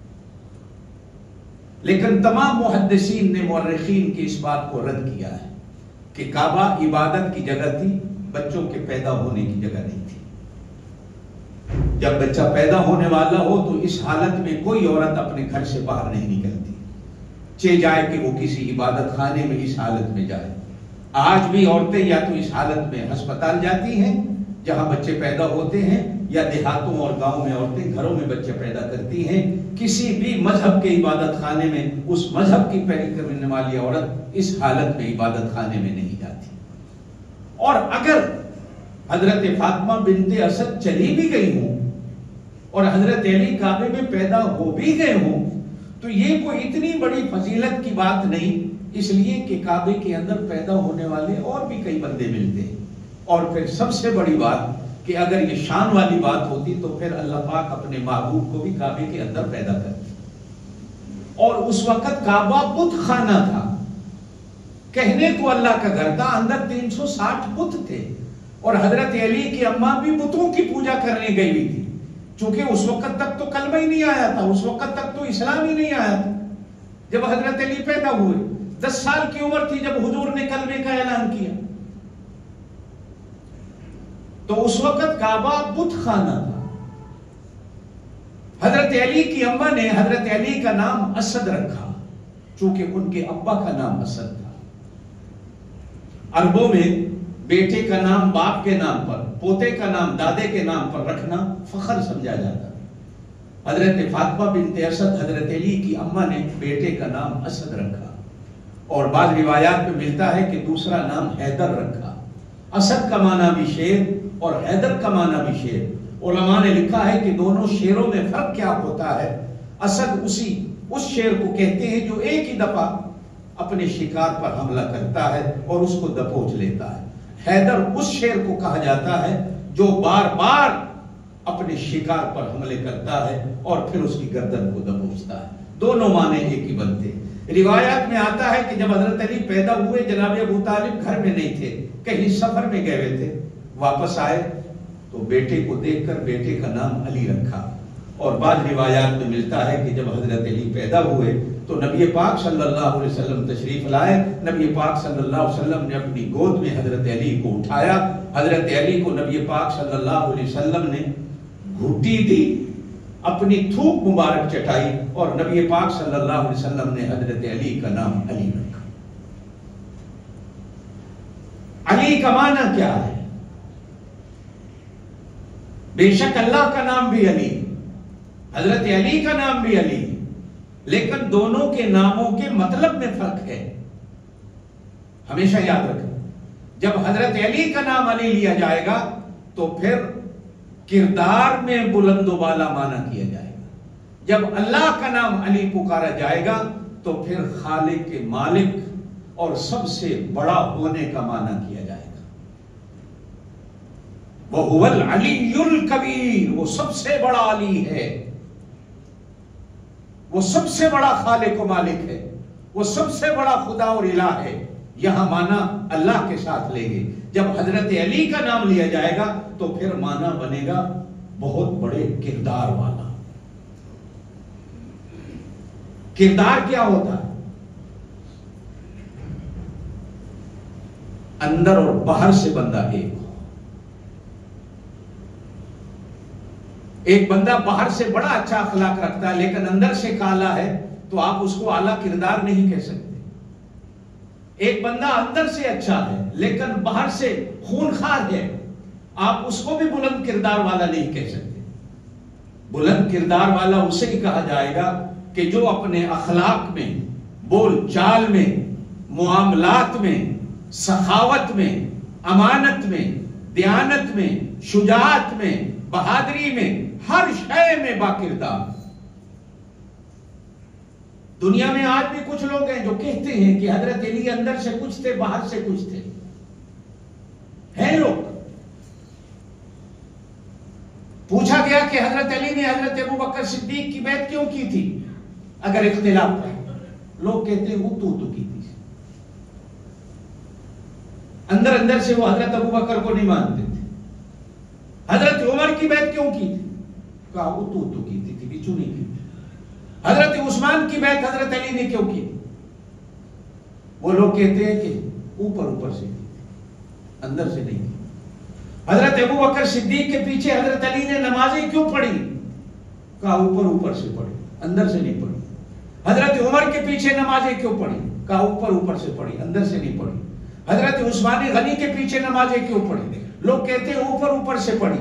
لیکن تمام محدثین نے مورخین کی اس بات کو رد کیا ہے کہ کعبہ عبادت کی جگہ تھی، بچوں کے پیدا ہونے کی جگہ نہیں تھی۔ جب بچہ پیدا ہونے والا ہو تو اس حالت میں کوئی عورت اپنے گھر سے باہر نہیں نکلتی، چاہے جائے کہ وہ کسی عبادت خانے میں اس حالت میں جائے۔ آج بھی عورتیں یا تو اس حالت میں ہسپتال جاتی ہیں جہاں بچے پیدا ہوتے ہیں، یا دیہاتوں اور گاؤں میں عورتیں گھروں میں بچے پیدا کرتی ہیں۔ کسی بھی مذہب کے عبادت خانے میں اس مذہب کی پیروی کرنے والی عورت اس حالت میں عبادت خانے میں نہیں جاتی۔ اور اگر حضرت فاطمہ بنت اسد چلی بھی گئی ہوں اور حضرت علی کعبے میں پیدا ہو بھی گئے ہوں تو یہ کوئی اتنی بڑی فضیلت کی بات نہیں، اس لیے کہ کعبے کے اندر پیدا ہونے والے اور بھی کئی بندے ملتے ہیں۔ اور پھر سب سے بڑی بات کہ اگر یہ شان والی بات ہوتی تو پھر اللہ پاک اپنے محبوب کو بھی کعبے کے اندر پیدا کرتے، اور اس وقت کعبہ بت خانہ تھا۔ کہنے کو اللہ کا گھر تھا، اندر تین سو ساٹھ بت تھے، اور حضرت علی کی اماں بھی بتوں کی پوجا کرنے گئی ہوئی تھی، چونکہ اس وقت تک تو کلمہ ہی نہیں آیا تھا، اس وقت تک تو اسلام ہی نہیں آیا تھا۔ جب حضرت علی پیدا ہوئے، دس سال کی عمر تھی جب حضور نے کلمے کا اعلان کیا، تو اس وقت کعبہ بت خانہ تھا۔ حضرت علی کی اماں نے حضرت علی کا نام اسد رکھا، چونکہ ان کے ابا کا نام اسد تھا۔ عربوں میں بیٹے کا نام باپ کے نام پر، پوتے کا نام دادے کے نام پر رکھنا فخر سمجھا جاتا۔ حضرت فاطمہ بنت اسد حضرت علی کی اماں نے بیٹے کا نام اسد رکھا، اور بعض روایات میں ملتا ہے کہ دوسرا نام حیدر رکھا۔ اسد کا معنی بھی شیر اور حیدر کا معنی بھی شیر۔ علماء نے لکھا ہے کہ دونوں شیروں میں فرق کیا ہوتا ہے۔ اسد اسی اس شیر کو کہتے ہیں جو ایک ہی دفعہ اپنے شکار پر حملہ کرتا ہے اور اس کو دبوچ لیتا ہے۔ حیدر اس شیر کو کہا جاتا ہے جو بار بار اپنے شکار پر حملے کرتا ہے اور پھر اس کی گردن کو دبوچتا ہے۔ دونوں معنی ایک ہی بنتے ہیں۔ روایات میں آتا ہے کہ جب حضرت علی پیدا ہوئے، جناب ابو طالب گھر میں نہیں تھے، کہیں سفر میں گئے ہوئے تھے، واپس آئے تو بیٹے کو دیکھ کر بیٹے کا نام علی رکھا۔ اور بعض روایات میں ملتا ہے کہ جب حضرت علی پیدا ہوئے تو نبی پاک صلی اللہ علیہ وسلم تشریف لائے، نبی پاک صلی اللہ علیہ وسلم نے اپنی گود میں حضرت علی کو اٹھایا، حضرت علی کو نبی پاک صلی اللہ علیہ وسلم نے گھٹی دی، اپنی تھوک مبارک چٹائی، اور نبی پاک صلی اللہ علیہ وسلم نے حضرت علی کا نام علی رکھا۔ علی کا معنی کیا ہے؟ بے شک اللہ کا نام بھی علی، حضرت علی کا نام بھی علی، لیکن دونوں کے ناموں کے مطلب میں فرق ہے۔ ہمیشہ یاد رکھیں، جب حضرت علی کا نام علی لیا جائے گا تو پھر کردار میں بلند و بالا معنی کیا جائے گا، جب اللہ کا نام علی پکارا جائے گا تو پھر خالق کے مالک اور سب سے بڑا ہونے کا معنی کیا جائے گا۔ وَهُوَ الْعَلِيُّ الْكَبِيرُ، وہ سب سے بڑا علی ہے، وہ سب سے بڑا خالق و مالک ہے، وہ سب سے بڑا خدا اور الہ ہے۔ یہاں معنی اللہ کے ساتھ لیں گے۔ جب حضرت علی کا نام لیا جائے گا تو پھر معنی بنے گا بہت بڑے کردار والا۔ کردار کیا ہوتا ہے؟ اندر اور باہر سے بندہ ایک ہو۔ ایک بندہ باہر سے بڑا اچھا اخلاق رکھتا ہے لیکن اندر سے کالا ہے تو آپ اس کو اعلیٰ کردار نہیں کہہ سکتے۔ ایک بندہ اندر سے اچھا ہے لیکن باہر سے خونخوار ہے، آپ اس کو بھی بلند کردار والا نہیں کہہ سکتے۔ بلند کردار والا اسے ہی کہا جائے گا کہ جو اپنے اخلاق میں، بول چال میں، معاملات میں، سخاوت میں، امانت میں، دیانت میں، شجاعت میں، بہادری میں، ہر شے میں باکردار۔ دنیا میں آج بھی کچھ لوگ ہیں جو کہتے ہیں کہ حضرت علی اندر سے کچھ تھے باہر سے کچھ تھے، ہیں لوگ۔ پوچھا گیا کہ حضرت علی نے حضرت ابو بکر صدیق کی بیعت کیوں کی تھی اگر اختلاف تھا؟ لوگ کہتے ہیں وہ تو تو کی تھی، اندر اندر سے وہ حضرت ابو بکر کو نہیں مانتے تھے۔ حضرت عمر کی بیعت کیوں کی تھی؟ کہا وہ تو تو کی تھی، بیچو نہیں کی تھی۔ حضرت عثمان کی بیعت حضرت علی نے کیوں کی؟ وہ لوگ کہتے ہیں کہ اوپر اوپر سے کی تھی، اندر سے نہیں کی۔ حضرت ابو بکر صدیق کے پیچھے حضرت علی نے نمازیں کیوں پڑھی؟ کہا اوپر اوپر سے پڑھی، اندر سے نہیں پڑھی۔ حضرت عمر کے پیچھے نمازیں کیوں پڑھی؟ کہا اوپر اوپر سے پڑھی، اندر سے نہیں پڑھی۔ حضرت عثمان غنی کے پیچھے نمازیں کیوں پڑھی؟ لوگ کہتے ہیں اوپر اوپر سے پڑھی،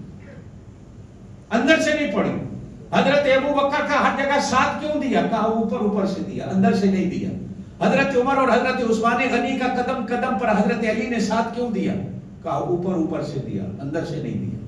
اندر سے نہیں پڑھی۔ حضرت ابو بکر کا ہر جگہ ساتھ کیوں دیا؟ کہا اوپر اوپر سے دیا، اندر سے نہیں دیا۔ حضرت عمر اور حضرت عثمان غنی کا قدم قدم پر حضرت علی نے ساتھ کیوں دیا؟ کہا اوپر اوپر سے دیا، اندر سے نہیں دیا۔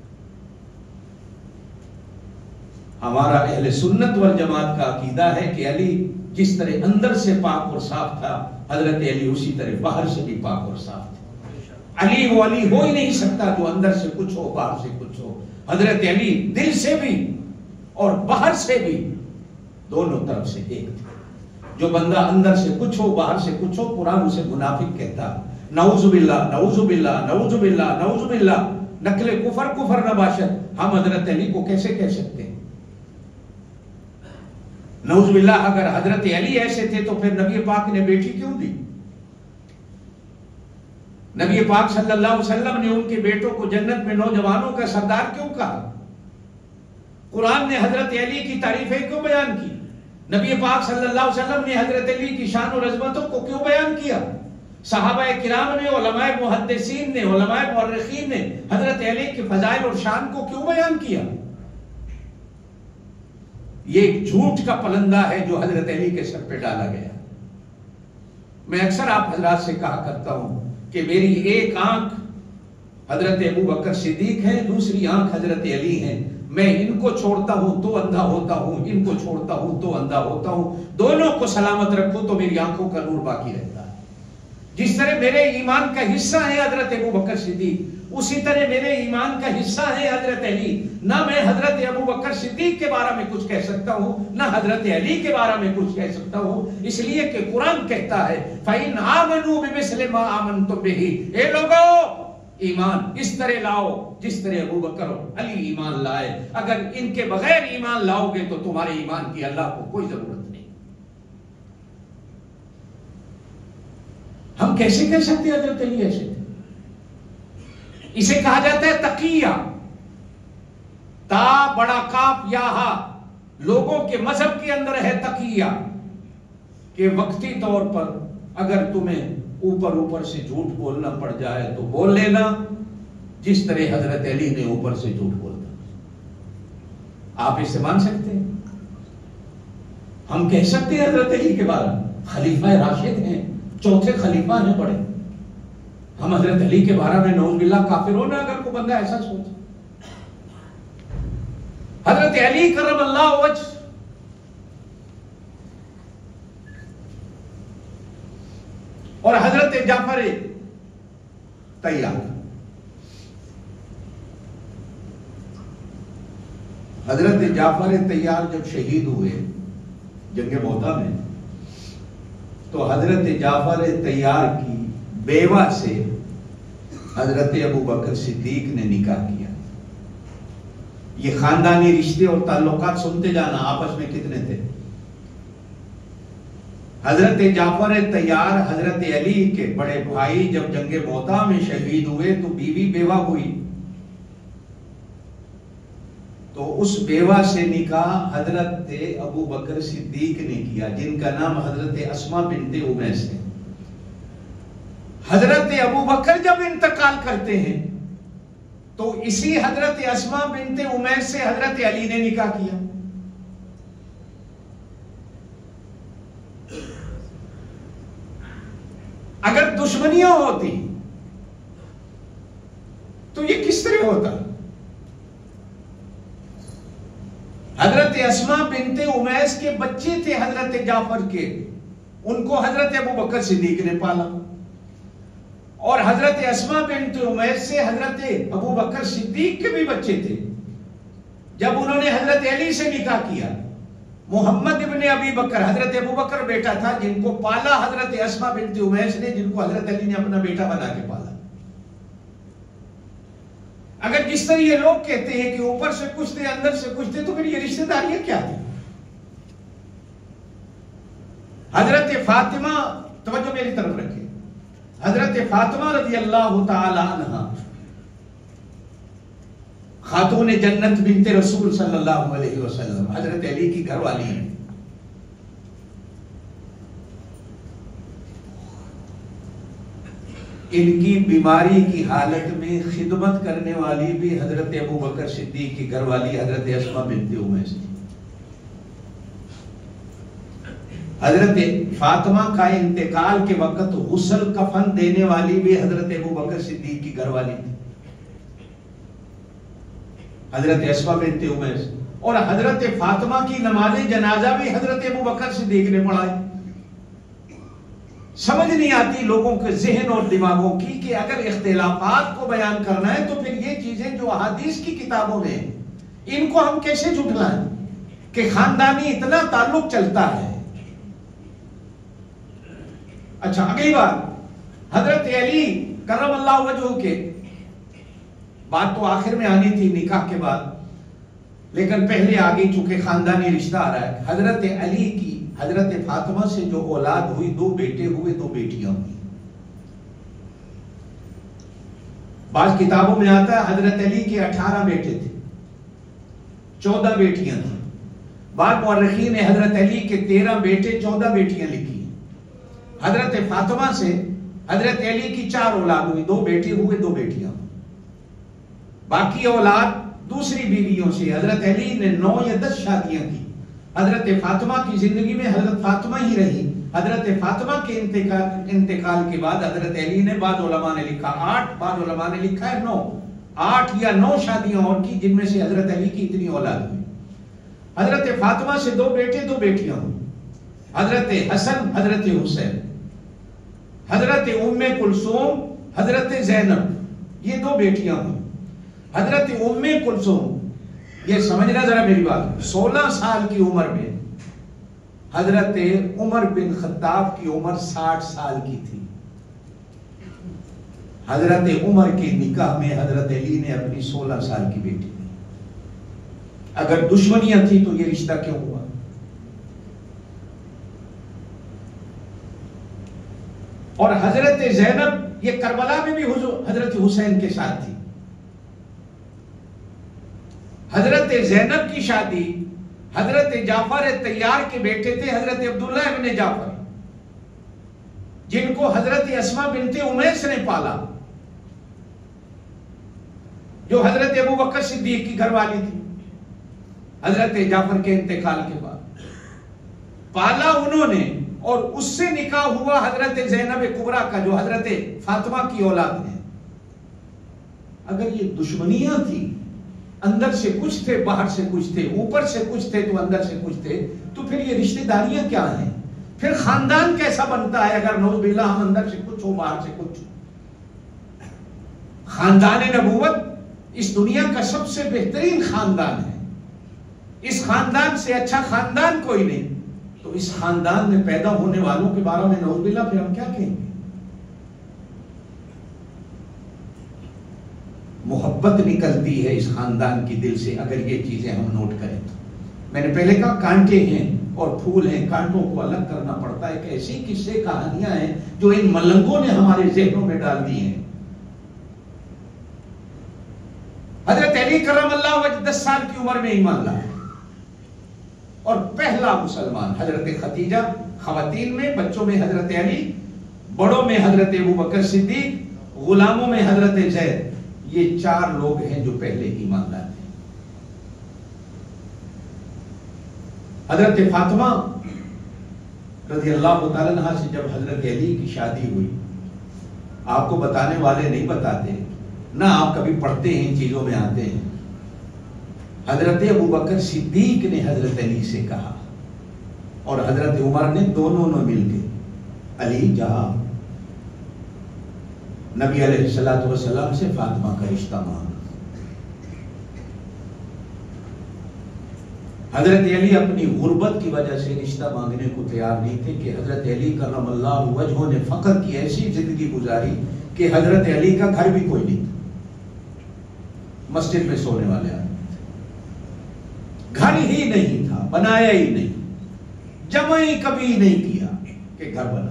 ہمارا اہل سنت والجماعت کا عقیدہ ہے کہ علی جس طرح اندر سے پاک اور صاف تھا، حضرت علی اسی طرح باہر سے بھی پاک اور صاف تھا۔ علی وہ علی ہو ہی نہیں سکتا جو اندر سے کچھ ہو باہر سے کچھ ہو۔ حضرت علی دل سے بھی اور باہر سے بھی دونوں طرف سے ایک تھے۔ جو بندہ اندر سے کچھ ہو باہر سے کچھ ہو، قرآن اسے منافق کہتا۔ نعوذ باللہ نعوذ باللہ نعوذ باللہ نعوذ باللہ، نقل کفر کفر نباشد۔ ہم حضرت علی کو کیسے کہہ سکتے ہیں؟ نعوذ باللہ، اگر حضرت علی ایسے تھے تو پھر نبی پاک نے بیٹی کیوں دی؟ نبی پاک صلی اللہ علیہ وسلم نے ان کے بیٹوں کو جنت میں نوجوانوں کا سردار کیوں کہا؟ قرآن نے حضرت علی کی تعریفیں کیوں بیان کی؟ نبی پاک صلی اللہ علیہ وسلم نے حضرت علی کی شان اور عظمتوں کو کیوں بیان کیا؟ صحابہ کرام نے، علماء محدثین نے، علماء مورخین نے حضرت علی کے فضائل اور شان کو کیوں بیان کیا؟ یہ ایک جھوٹ کا پلندہ ہے جو حضرت علی کے سر پہ ڈالا گیا۔ میں اکثر آپ حضرات سے کہا کرتا ہوں کہ میری ایک آنکھ حضرت ابو بکر صدیق ہے، دوسری آنکھ حضرت علی ہے۔ میں ان کو چھوڑتا ہوں تو اندھا ہوتا ہوں، ان کو چھوڑتا ہوں تو اندھا ہوتا ہوں۔ دونوں کو سلامت رکھوں تو میری آنکھوں کا نور باقی رہتا ہے۔ جس طرح میرے ایمان کا حصہ ہے حضرت ابو بکر صدیق، اسی طرح میرے ایمان کا حصہ ہے حضرت علی۔ نہ میں حضرت ابو بکر صدیق کے بارے میں کچھ کہہ سکتا ہوں، نہ حضرت علی کے بارے میں کچھ کہہ سکتا ہوں، اس لیے کہ قرآن کہتا ہے فَإِنْ آمَنُوا بِمِثْلِ مَا آمَنْتُمْ بِهِ، اے لوگو ایمان اس طرح لاؤ جس طرح ابو بکر علی ایمان لائے۔ اگر ان کے بغیر ایمان لاؤ گے تو تمہارے ایمان کی اللہ کو کوئی ضرورت نہیں۔ ہم کیسے کہہ سکتے ہیں حضرت علی ایسے تھے؟ اسے کہا جاتا ہے تقیہ، تا بڑا کاف یا ہا، لوگوں کے مذہب کے اندر ہے تقیہ کہ وقتی طور پر اگر تمہیں اوپر اوپر سے جھوٹ بولنا پڑ جائے تو بول لینا، جس طرح حضرت علی نے اوپر سے جھوٹ بولنا۔ آپ اسے مان سکتے ہیں؟ ہم کہہ سکتے ہیں حضرت علی کے بارے میں خلیفہ راشد ہیں، چوتھے خلیفہ ہیں بڑے، ہم حضرت علی کے بارے میں نعوذ باللہ کافر ہونا اگر کوئی بندہ ایسا سوچے؟ حضرت علی کرم اللہ وجہ اور حضرت جعفر طیار، حضرت جعفر طیار جب شہید ہوئے جنگ موتا میں، تو حضرت جعفر طیار کی بیوہ سے حضرت ابو بکر صدیق نے نکاح کیا۔ یہ خاندانی رشتے اور تعلقات سنتے جانا آپس میں کتنے تھے۔ حضرت جعفر طیار حضرت علی کے بڑے بھائی جب جنگ موتا میں شہید ہوئے تو بیوی بیوہ ہوئی، تو اس بیوہ سے نکاح حضرت ابو بکر صدیق نے کیا، جن کا نام حضرت اسماء بنت امیس ہے۔ حضرت ابو بکر جب انتقال کرتے ہیں تو اسی حضرت اسماء بنت امیس سے حضرت علی نے نکاح کیا۔ اگر دشمنیاں ہوتی تو یہ کس طرح ہوتا؟ حضرت اسماء بنت امیس کے بچے تھے حضرت جعفر کے، ان کو حضرت ابو بکر صدیق نے پالا، اور حضرت اسماء بنت امیس سے حضرت ابو بکر صدیق کے بھی بچے تھے۔ جب انہوں نے حضرت علی سے نکاح کیا، محمد ابن ابی بکر حضرت ابو بکر بیٹا تھا جن کو پالا حضرت اسماء بنت امیس نے، جن کو حضرت علی نے اپنا بیٹا بنا کے پالا۔ اگر جس طرح یہ لوگ کہتے ہیں کہ اوپر سے کچھ تھے اندر سے کچھ تھے، تو پھر یہ رشتہ داریاں کیا تھی؟ حضرت فاطمہ، توجہ میری طرف رکھیں، حضرت فاطمہ رضی اللہ تعالی عنہ خاتون جنت بنت رسول صلی اللہ علیہ وسلم، حضرت علی کی گھر والی ہیں۔ ان کی بیماری کی حالت میں خدمت کرنے والی بھی حضرت ابو بکر صدیق کی گھر والی حضرت اسماء بنت امیس تھی۔ حضرت فاطمہ کا انتقال کے وقت غسل کفن دینے والی بھی حضرت ابو بکر صدیق کی گھر والی تھی، حضرت اسماء بنت امیس، اور حضرت فاطمہ کی نماز جنازہ بھی حضرت ابو بکر صدیق نے پڑھائی۔ سمجھ نہیں آتی لوگوں کے ذہن اور دماغوں کی کہ اگر اختلافات کو بیان کرنا ہے تو پھر یہ چیزیں جو احادیث کی کتابوں میں ہیں ان کو ہم کیسے جھٹلائیں کہ خاندانی اتنا تعلق چلتا ہے۔ اچھا، اگلی بات، حضرت علی کرم اللہ وجہہ کے بات تو آخر میں آنی تھی نکاح کے بعد، لیکن پہلے آگے چونکہ خاندانی رشتہ آ رہا ہے۔ حضرت علی کی حضرت فاطمہ سے جو اولاد ہوئی، دو بیٹے ہوئے، دو بیٹیاں ہوئی۔ بعض کتابوں میں آتا ہے حضرت علی کے اٹھارہ بیٹے تھے، چودہ بیٹیاں تھیں۔ بعض مورخین نے حضرت علی کے تیرہ بیٹے، چودہ بیٹیاں لکھی۔ حضرت فاطمہ سے حضرت علی کی چار اولاد ہوئی، دو بیٹے ہوئے، دو بیٹیاں ہوئی۔ باقی اولاد دوسری بیویوں سے حضرت علی نے نو یا دس شادیاں کی۔ حضرت فاطمہ کی زندگی میں حضرت فاطمہ ہی رہی۔ حضرت فاطمہ کے انتقال انتقال کے بعد حضرت علی نے، بعض علماء نے لکھا آٹھ، بعض علماء نے لکھا ہے نو، آٹھ یا نو شادیاں اور کی، جن میں سے حضرت علی کی اتنی اولاد ہوئی۔ حضرت فاطمہ سے دو بیٹے، دو بیٹیاں ہوئی، حضرت حسن، حضرت حسین، حضرت ام کلثوم، حضرت زینب، یہ دو بیٹیاں ہوئی۔ حضرت ام کلثوم، یہ سمجھنا ذرا میری بات، سولہ سال کی عمر میں حضرت عمر بن خطاب کی عمر ساٹھ سال کی تھی۔ حضرت عمر کے نکاح میں حضرت علی نے اپنی سولہ سال کی بیٹی دی۔ اگر دشمنیاں تھی تو یہ رشتہ کیوں ہوا؟ اور حضرت زینب یہ کربلا میں بھی حضرت حسین کے ساتھ تھی۔ حضرت زینب کی شادی حضرت جعفر طیار کے بیٹے تھے حضرت عبداللہ ابن جعفر، جن کو حضرت اسما بنت امیس نے پالا، جو حضرت ابو بکر صدیق کی گھر والی تھی حضرت جعفر کے انتقال کے بعد، پالا انہوں نے، اور اس سے نکاح ہوا حضرت زینب کبریٰ کا جو حضرت فاطمہ کی اولاد ہے۔ اگر یہ دشمنیاں تھی، اندر سے کچھ تھے باہر سے کچھ تھے، اوپر سے کچھ تھے تو اندر سے کچھ تھے، تو پھر یہ رشتہ داریاں کیا ہیں؟ پھر خاندان کیسا بنتا ہے اگر نعوذ باللہ ہم اندر سے کچھ ہو باہر سے کچھ ہو؟ خاندان نبوت اس دنیا کا سب سے بہترین خاندان ہے، اس خاندان سے اچھا خاندان کوئی نہیں، تو اس خاندان میں پیدا ہونے والوں کے بارے میں نعوذ باللہ پھر ہم کیا کہیں گے؟ محبت نکلتی ہے اس خاندان کی دل سے اگر یہ چیزیں ہم نوٹ کریں تو۔ میں نے پہلے کہا کانٹے ہیں اور پھول ہیں، کانٹوں کو الگ کرنا پڑتا ہے، کہ ایسی قصے کہانیاں ہیں جو ان ملنگوں نے ہمارے ذہنوں میں ڈال دی ہیں۔ حضرت علی کرم اللہ وجہ دس سال کی عمر میں ایمان لایا، اور پہلا مسلمان حضرت خدیجہ، خواتین میں بچوں میں حضرت علی، بڑوں میں حضرت ابو بکر صدیق، غلاموں میں حضرت زید، یہ چار لوگ ہیں جو پہلے ایمان لاتے ہیں۔ حضرت فاطمہ رضی اللہ تعالیٰ عنہ سے جب حضرت علی کی شادی ہوئی، آپ کو بتانے والے نہیں بتاتے، نہ آپ کبھی پڑھتے ہیں ان چیزوں میں آتے ہیں، حضرت ابو بکر صدیق نے حضرت علی سے کہا اور حضرت عمر نے، دونوں نے مل کے، علی جا نبی علیہ الصلوۃ والسلام سے فاطمہ کا رشتہ مانگ۔ حضرت علی اپنی غربت کی وجہ سے رشتہ مانگنے کو تیار نہیں تھے، کہ حضرت علی کرم اللہ وجہہ نے فقر کی ایسی زندگی گزاری کہ حضرت علی کا گھر بھی کوئی نہیں تھا، مسجد میں سونے والے آدمی تھے، گھر ہی نہیں تھا، بنایا ہی نہیں، جمع ہی کبھی نہیں کیا کہ گھر بنا۔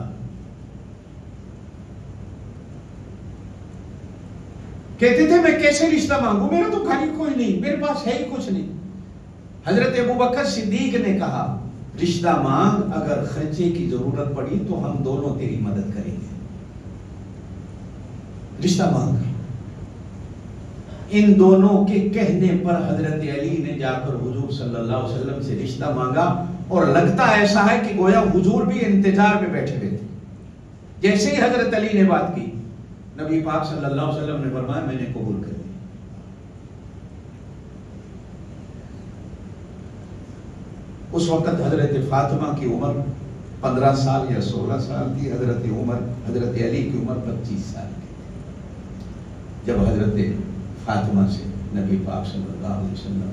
کہتے تھے میں کیسے رشتہ مانگوں، میرا تو گھر ہی کوئی نہیں، میرے پاس ہے ہی کچھ نہیں۔ حضرت ابو بکر صدیق نے کہا رشتہ مانگ، اگر خرچے کی ضرورت پڑی تو ہم دونوں تیری مدد کریں گے، رشتہ مانگ۔ ان دونوں کے کہنے پر حضرت علی نے جا کر حضور صلی اللہ علیہ وسلم سے رشتہ مانگا، اور لگتا ایسا ہے کہ گویا حضور بھی انتظار میں بیٹھے ہوئے تھے۔ جیسے ہی حضرت علی نے بات کی، نبی پاک صلی اللہ علیہ وسلم نے فرمایا میں نے قبول کر لیا۔ اس وقت حضرت فاطمہ کی عمر پندرہ سال یا سولہ سال تھی، حضرت عمر حضرت علی کی عمر پچیس سال کی، جب حضرت فاطمہ سے نبی پاک صلی اللہ علیہ وسلم،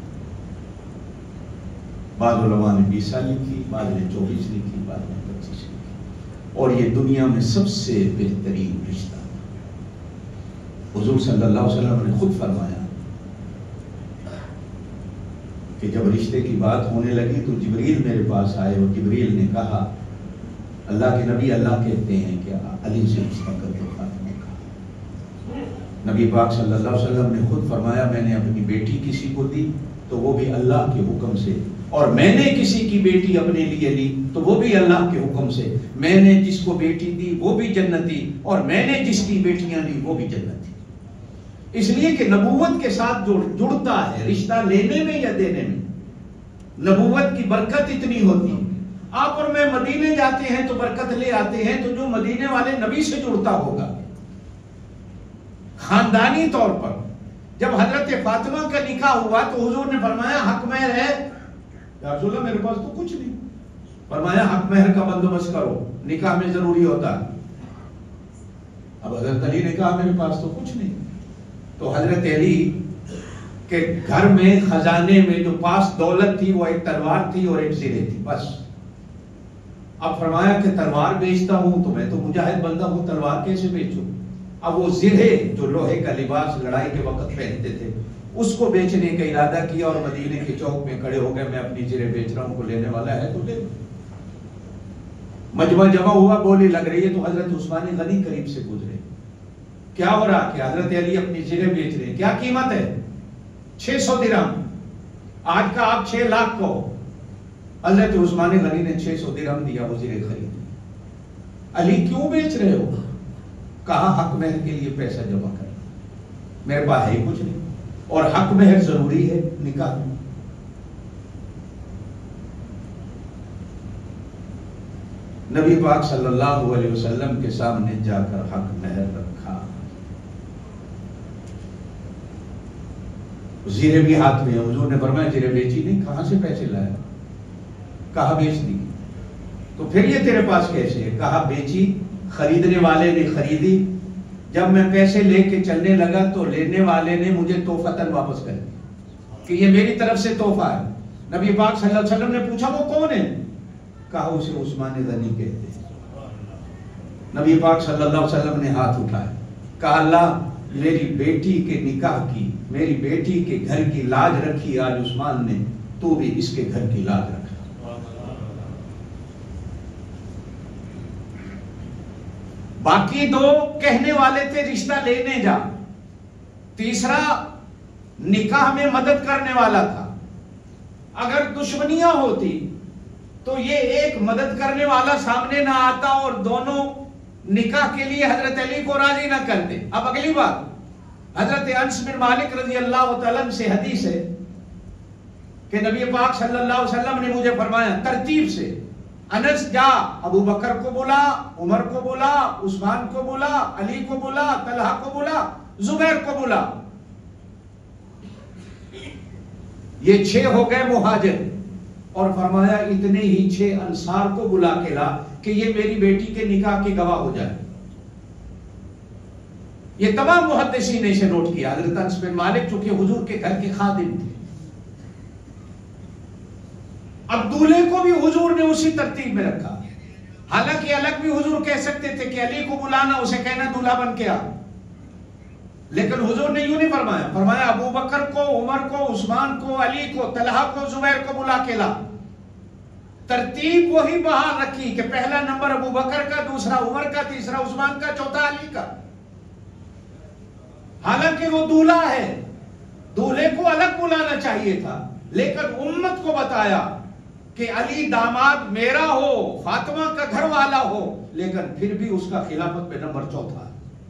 بعض علماء نے بیس سال لکھی، بعض نے چوبیس لکھی، بعض نے پچیس لکھی، اور یہ دنیا میں سب سے بہترین رشتہ تھا۔ حضور صلی اللہ علیہ وسلم نے خود فرمایا کہ جب رشتے کی بات ہونے لگی تو جبریل میرے پاس آئے، اور جبریل نے کہا اللہ کے نبی اللہ کہتے ہیں کہ علی سے رشتہ کر دو فاطمہ کا۔ نبی پاک صلی اللہ علیہ وسلم نے خود فرمایا میں نے اپنی بیٹی کسی کو دی تو وہ بھی اللہ کے حکم سے، اور میں نے کسی کی بیٹی اپنے لیے لی تو وہ بھی اللہ کے حکم سے، میں نے جس کو بیٹی دی وہ بھی جنتی، اور میں نے جس کی بیٹیاں لی وہ بھی جنتی۔ اس لیے کہ نبوت کے ساتھ جو جڑتا ہے رشتہ لینے میں یا دینے میں، نبوت کی برکت اتنی ہوتی۔ آپ اور میں مدینے جاتے ہیں تو برکت لے آتے ہیں، تو جو مدینے والے نبی سے جڑتا ہوگا خاندانی طور پر، جب حضرت فاطمہ کا نکاح ہوا تو حضور نے فرمایا حق مہر ہے، یا رسول اللہ میرے پاس تو کچھ نہیں، فرمایا حق مہر کا بندوبست کرو، نکاح میں ضروری ہوتا ہے۔ اب حضرت علی نے کہا میرے پاس تو کچھ نہیں، تو حضرت علی کے گھر میں خزانے میں جو پاس دولت تھی وہ ایک تلوار تھی اور ایک زرے تھی، بس۔ اب فرمایا کہ تلوار بیچتا ہوں تو میں تو مجاہد بندہ ہوں، تلوار کیسے بیچوں؟ اب وہ زرے جو لوہے کا لباس لڑائی کے وقت پہنتے تھے اس کو بیچنے کا ارادہ کیا، اور مدینے کے چوک میں کھڑے ہو گئے میں اپنی زرے بیچ رہا ہوں، کو لینے والا ہے تو لے۔ مجمع جمع ہوا، بولی لگ رہی ہے، تو حضرت عثمان غنی قریب سے گزرے، کیا ہو رہا کہ حضرت علی اپنی زرے بیچ رہے ہیں، کیا قیمت ہے؟ چھ سو درہم، آج کا آپ چھ لاکھ کو۔ حضرت عثمان غنی نے چھ سو درہم دیا، وہ زرے خریدے۔ علی کیوں بیچ رہے ہو؟ کہا حق مہر کے لیے پیسہ جمع کر، میرے پاس ہے ہی کچھ نہیں، اور حق مہر ضروری ہے نکاح میں۔ نبی پاک صلی اللہ علیہ وسلم کے سامنے جا کر حق مہر رکھا، زیرے بھی ہاتھ میں ہے۔ حضور نے فرمایا زیرے بیچی نہیں، کہاں سے پیسے لایا؟ کہا بیچ دی۔ تو پھر یہ تیرے پاس کیسے ہے؟ کہا بیچی، خریدنے والے نے خریدی، جب میں پیسے لے کے چلنے لگا تو لینے والے نے مجھے تحفتاً واپس کر دیا کہ یہ میری طرف سے تحفہ ہے۔ نبی پاک صلی اللہ علیہ وسلم نے پوچھا وہ کون ہے؟ کہا اسے عثمان غنی کہتے ہیں۔ نبی پاک صلی اللہ علیہ وسلم نے ہاتھ اٹھایا، کہا اللہ میری بیٹی کے نکاح کی، میری بیٹی کے گھر کی لاج رکھی آج عثمان نے، تو بھی اس کے گھر کی لاج رکھا۔ باقی دو کہنے والے تھے رشتہ لینے جا، تیسرا نکاح میں مدد کرنے والا تھا۔ اگر دشمنیاں ہوتی تو یہ ایک مدد کرنے والا سامنے نہ آتا اور دونوں نکاح کے لیے حضرت علی کو راضی نہ کرتے۔ اب اگلی بات، حضرت انس بن مالک رضی اللہ تعالیٰ سے حدیث ہے کہ نبی پاک صلی اللہ علیہ وسلم نے مجھے فرمایا ترتیب سے، انس جا، ابو بکر کو بلا، عمر کو بلا، عثمان کو بلا، علی کو بلا، طلحہ کو بلا، زبیر کو بلا۔ یہ چھ ہو گئے مہاجر، اور فرمایا اتنے ہی چھ انصار کو بلا کے لا کہ یہ میری بیٹی کے نکاح کی گواہ ہو جائے۔ یہ تمام محدثین نے اسے نوٹ کیا۔ حضرت انس بن مالک چونکہ حضور کے گھر کے خادم تھے، اب دولہے کو بھی حضور نے اسی ترتیب میں رکھا۔ حالانکہ الگ بھی حضور کہہ سکتے تھے کہ علی کو بلانا، اسے کہنا دولہا بن کے آ، لیکن حضور نے یوں نہیں فرمایا، فرمایا ابو بکر کو، عمر کو، عثمان کو، علی کو، طلحہ کو، زبیر کو بلا کے لا۔ ترتیب وہی بحال رکھی کہ پہلا نمبر ابو بکر کا، دوسرا عمر کا، تیسرا عثمان کا، چوتھا علی کا۔ حالانکہ وہ دولہا ہے، دولہے کو الگ بلانا چاہیے تھا، لیکن امت کو بتایا کہ علی داماد میرا ہو، فاطمہ کا گھر والا ہو، لیکن پھر بھی اس کا خلافت پہ نمبر چوتھا ہے،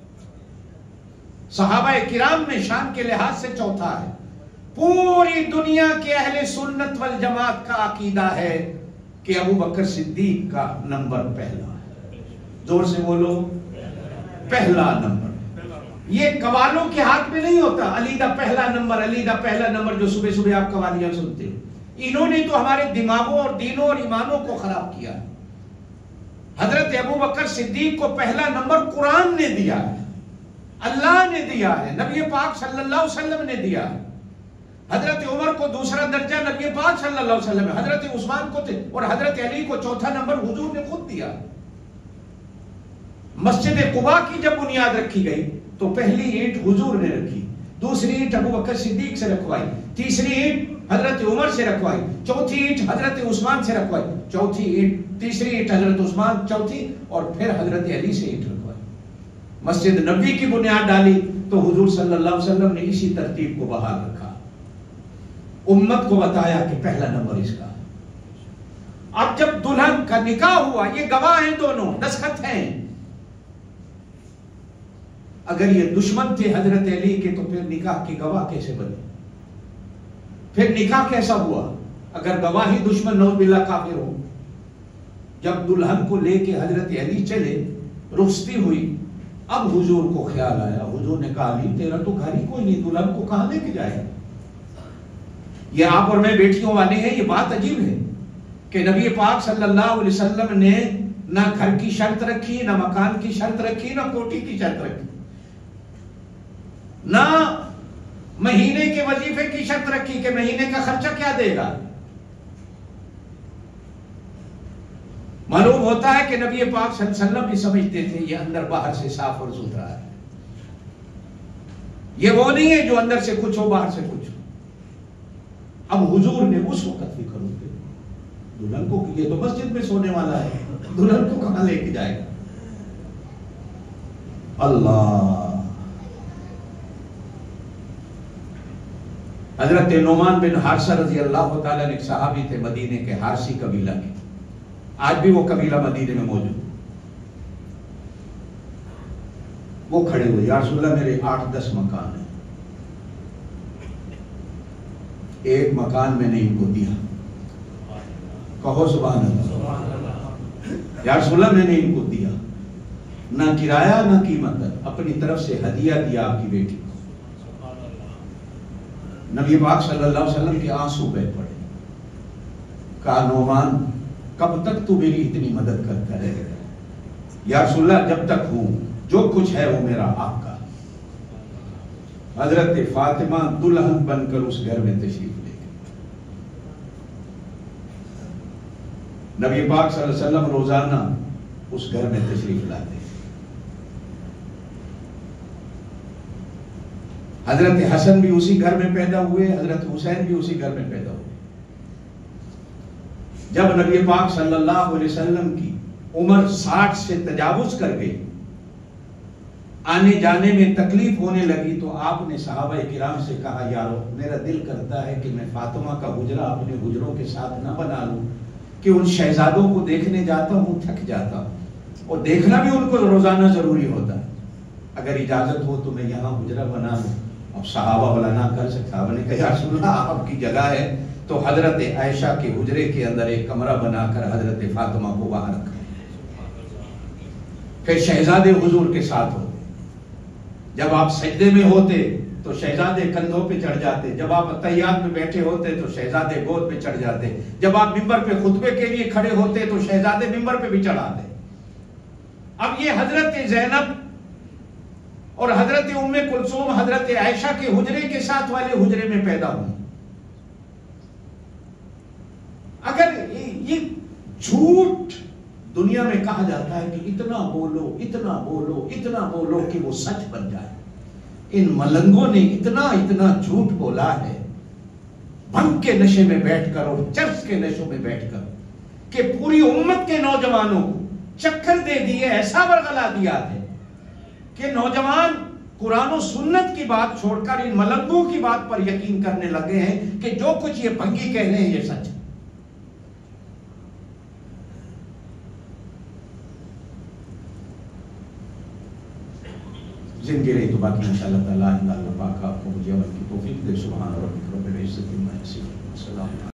صحابہ کرام میں شان کے لحاظ سے چوتھا ہے۔ پوری دنیا کے اہل سنت والجماعت کا عقیدہ ہے کہ ابو بکر صدیق کا نمبر پہلا ہے۔ زور سے بولو، پہلا نمبر۔ یہ قوالوں کے ہاتھ میں نہیں ہوتا علی دا پہلا نمبر، علی دا پہلا نمبر جو صبح صبح آپ قوالیاں سنتے ہیں۔ انہوں نے تو ہمارے دماغوں اور دینوں اور ایمانوں کو خراب کیا۔ حضرت ابو بکر صدیق کو پہلا نمبر قرآن نے دیا ہے، اللہ نے دیا ہے، نبی پاک صلی اللہ علیہ وسلم نے دیا ہے۔ حضرت عمر کو دوسرا درجہ نبی پاک صلی اللہ علیہ وسلم، حضرت عثمان کو تھے، اور حضرت علی کو چوتھا نمبر حضور نے خود دیا۔ مسجد قباء کی جب بنیاد رکھی گئی تو پہلی اینٹ حضور نے رکھی، دوسری اینٹ ابو بکر صدیق سے رکھوائی، تیسری اینٹ حضرت عمر سے رکھوائی، چوتھی اینٹ حضرت عثمان سے رکھوائی، چوتھی اینٹ تیسری اینٹ حضرت عثمان، چوتھی اور پھر حضرت علی سے اینٹ رکھوائی۔ مسجد نبی کی بنیاد ڈالی تو حضور صلی اللہ علیہ وسلم نے اسی ترتیب کو بحال رکھا، امت کو بتایا کہ پہلا نمبر اس کا۔ اب جب دلہن کا نکاح ہوا، یہ گواہ ہیں، دونوں دستخط ہیں۔ اگر یہ دشمن تھے حضرت علی کے تو پھر نکاح کی گواہ کیسے بنے؟ پھر نکاح کیسا ہوا اگر گواہی دشمن نعوذ باللہ کافر ہو؟ جب دلہن کو لے کے حضرت علی چلے، رخصتی ہوئی، اب حضور کو خیال آیا، حضور نے کہا علی تیرا تو گھر ہی کوئی نہیں، دلہن کو کہاں لے کے جائے؟ یہ آپ اور میں بیٹیوں والے ہیں، یہ بات عجیب ہے کہ نبی پاک صلی اللہ علیہ وسلم نے نہ گھر کی شرط رکھی، نہ مکان کی شرط رکھی، نہ کوٹھی کی شرط رکھی، نہ مہینے کے وظیفے کی شرط رکھی کہ مہینے کا خرچہ کیا دے گا۔ معلوم ہوتا ہے کہ نبی پاک صلی اللہ علیہ وسلم بھی سمجھتے تھے یہ اندر باہر سے صاف اور ستھرا ہے، یہ وہ نہیں ہے جو اندر سے کچھ ہو باہر سے کچھ ہو۔ اب حضور نے اس وقت فکر ہوتے دلہن کو کہ یہ تو مسجد میں سونے والا ہے، دلہن کو کہاں لے کے جائے گا؟ اللہ، حضرت نعمان بن حارثہ رضی اللہ تعالیٰ نے ایک صحابی تھے مدینے کے، حارثی قبیلہ کے، آج بھی وہ قبیلہ مدینے میں موجود۔ وہ کھڑے ہوئے، یا رسول اللہ میرے آٹھ دس مکان ہیں، ایک مکان میں نے ان کو دیا، کہو سبحان اللہ، یا رسول اللہ میں نے ان کو دیا، نہ کرایہ نہ قیمت، اپنی طرف سے ہدیہ دیا آپ کی بیٹی کو۔ نبی پاک صلی اللہ علیہ وسلم کے آنسو بہہ پڑے، کہا نعمان کب تک تو میری اتنی مدد کرتا رہے گا؟ یا رسول اللہ جب تک ہوں، جو کچھ ہے وہ میرا آپ کا۔ حضرت فاطمہ دلہن بن کر اس گھر میں تشریف لے گئے۔ نبی پاک صلی اللہ علیہ وسلم روزانہ اس گھر میں تشریف لاتے، حضرت حسن بھی اسی گھر میں پیدا ہوئے، حضرت حسین بھی اسی گھر میں پیدا ہوئے۔ جب نبی پاک صلی اللہ علیہ وسلم کی عمر ساٹھ سے تجاوز کر گئی، آنے جانے میں تکلیف ہونے لگی، تو آپ نے صحابہ کرام سے کہا یارو میرا دل کرتا ہے کہ میں فاطمہ کا حجرہ اپنے حجروں کے ساتھ نہ بنا لوں، کہ ان شہزادوں کو دیکھنے جاتا ہوں تھک جاتا ہوں، اور دیکھنا بھی ان کو روزانہ ضروری ہوتا ہے، اگر اجازت ہو تو میں یہاں حجرہ بنا لوں۔ اب صحابہ والا نہ کر سکتا، صحابہ نے کہا یا رسول اللہ آپ کی جگہ ہے، تو حضرت عائشہ کے حجرے کے اندر ایک کمرہ بنا کر حضرت فاطمہ کو وہاں رکھا، پھر شہزادے حضور کے ساتھ ہوتے، جب آپ سجدے میں ہوتے تو شہزادے کندھوں پہ چڑھ جاتے، جب آپ تحیات میں بیٹھے ہوتے تو شہزادے گود پہ چڑھ جاتے، جب آپ ممبر پہ خطبے کے لیے کھڑے ہوتے تو شہزادے ممبر پہ بھی چڑھاتے۔ اب یہ حضرت زینب اور حضرت ام کلثوم حضرت عائشہ کے حجرے کے ساتھ والے حجرے میں پیدا ہوئی۔ اگر یہ جھوٹ دنیا میں کہا جاتا ہے کہ اتنا بولو اتنا بولو اتنا بولو کہ وہ سچ بن جائے، ان ملنگوں نے اتنا اتنا جھوٹ بولا ہے بھنگ کے نشے میں بیٹھ کر اور چرس کے نشوں میں بیٹھ کر، کہ پوری امت کے نوجوانوں کو چکر دے دیے، ایسا ورغلا دیا ہے کہ نوجوان قرآن و سنت کی بات چھوڑ کر ان ملنگوں کی بات پر یقین کرنے لگے ہیں کہ جو کچھ یہ بھنگی کہہ رہے ہیں یہ سچ ہے۔ زندگی رہی تو باقی انشاءاللہ تعالیٰ اللہ پاک آپ کو مجھے عمل کی توفیق دے۔ سبحان ربک رب العزت عما یصفون، السلام علیکم۔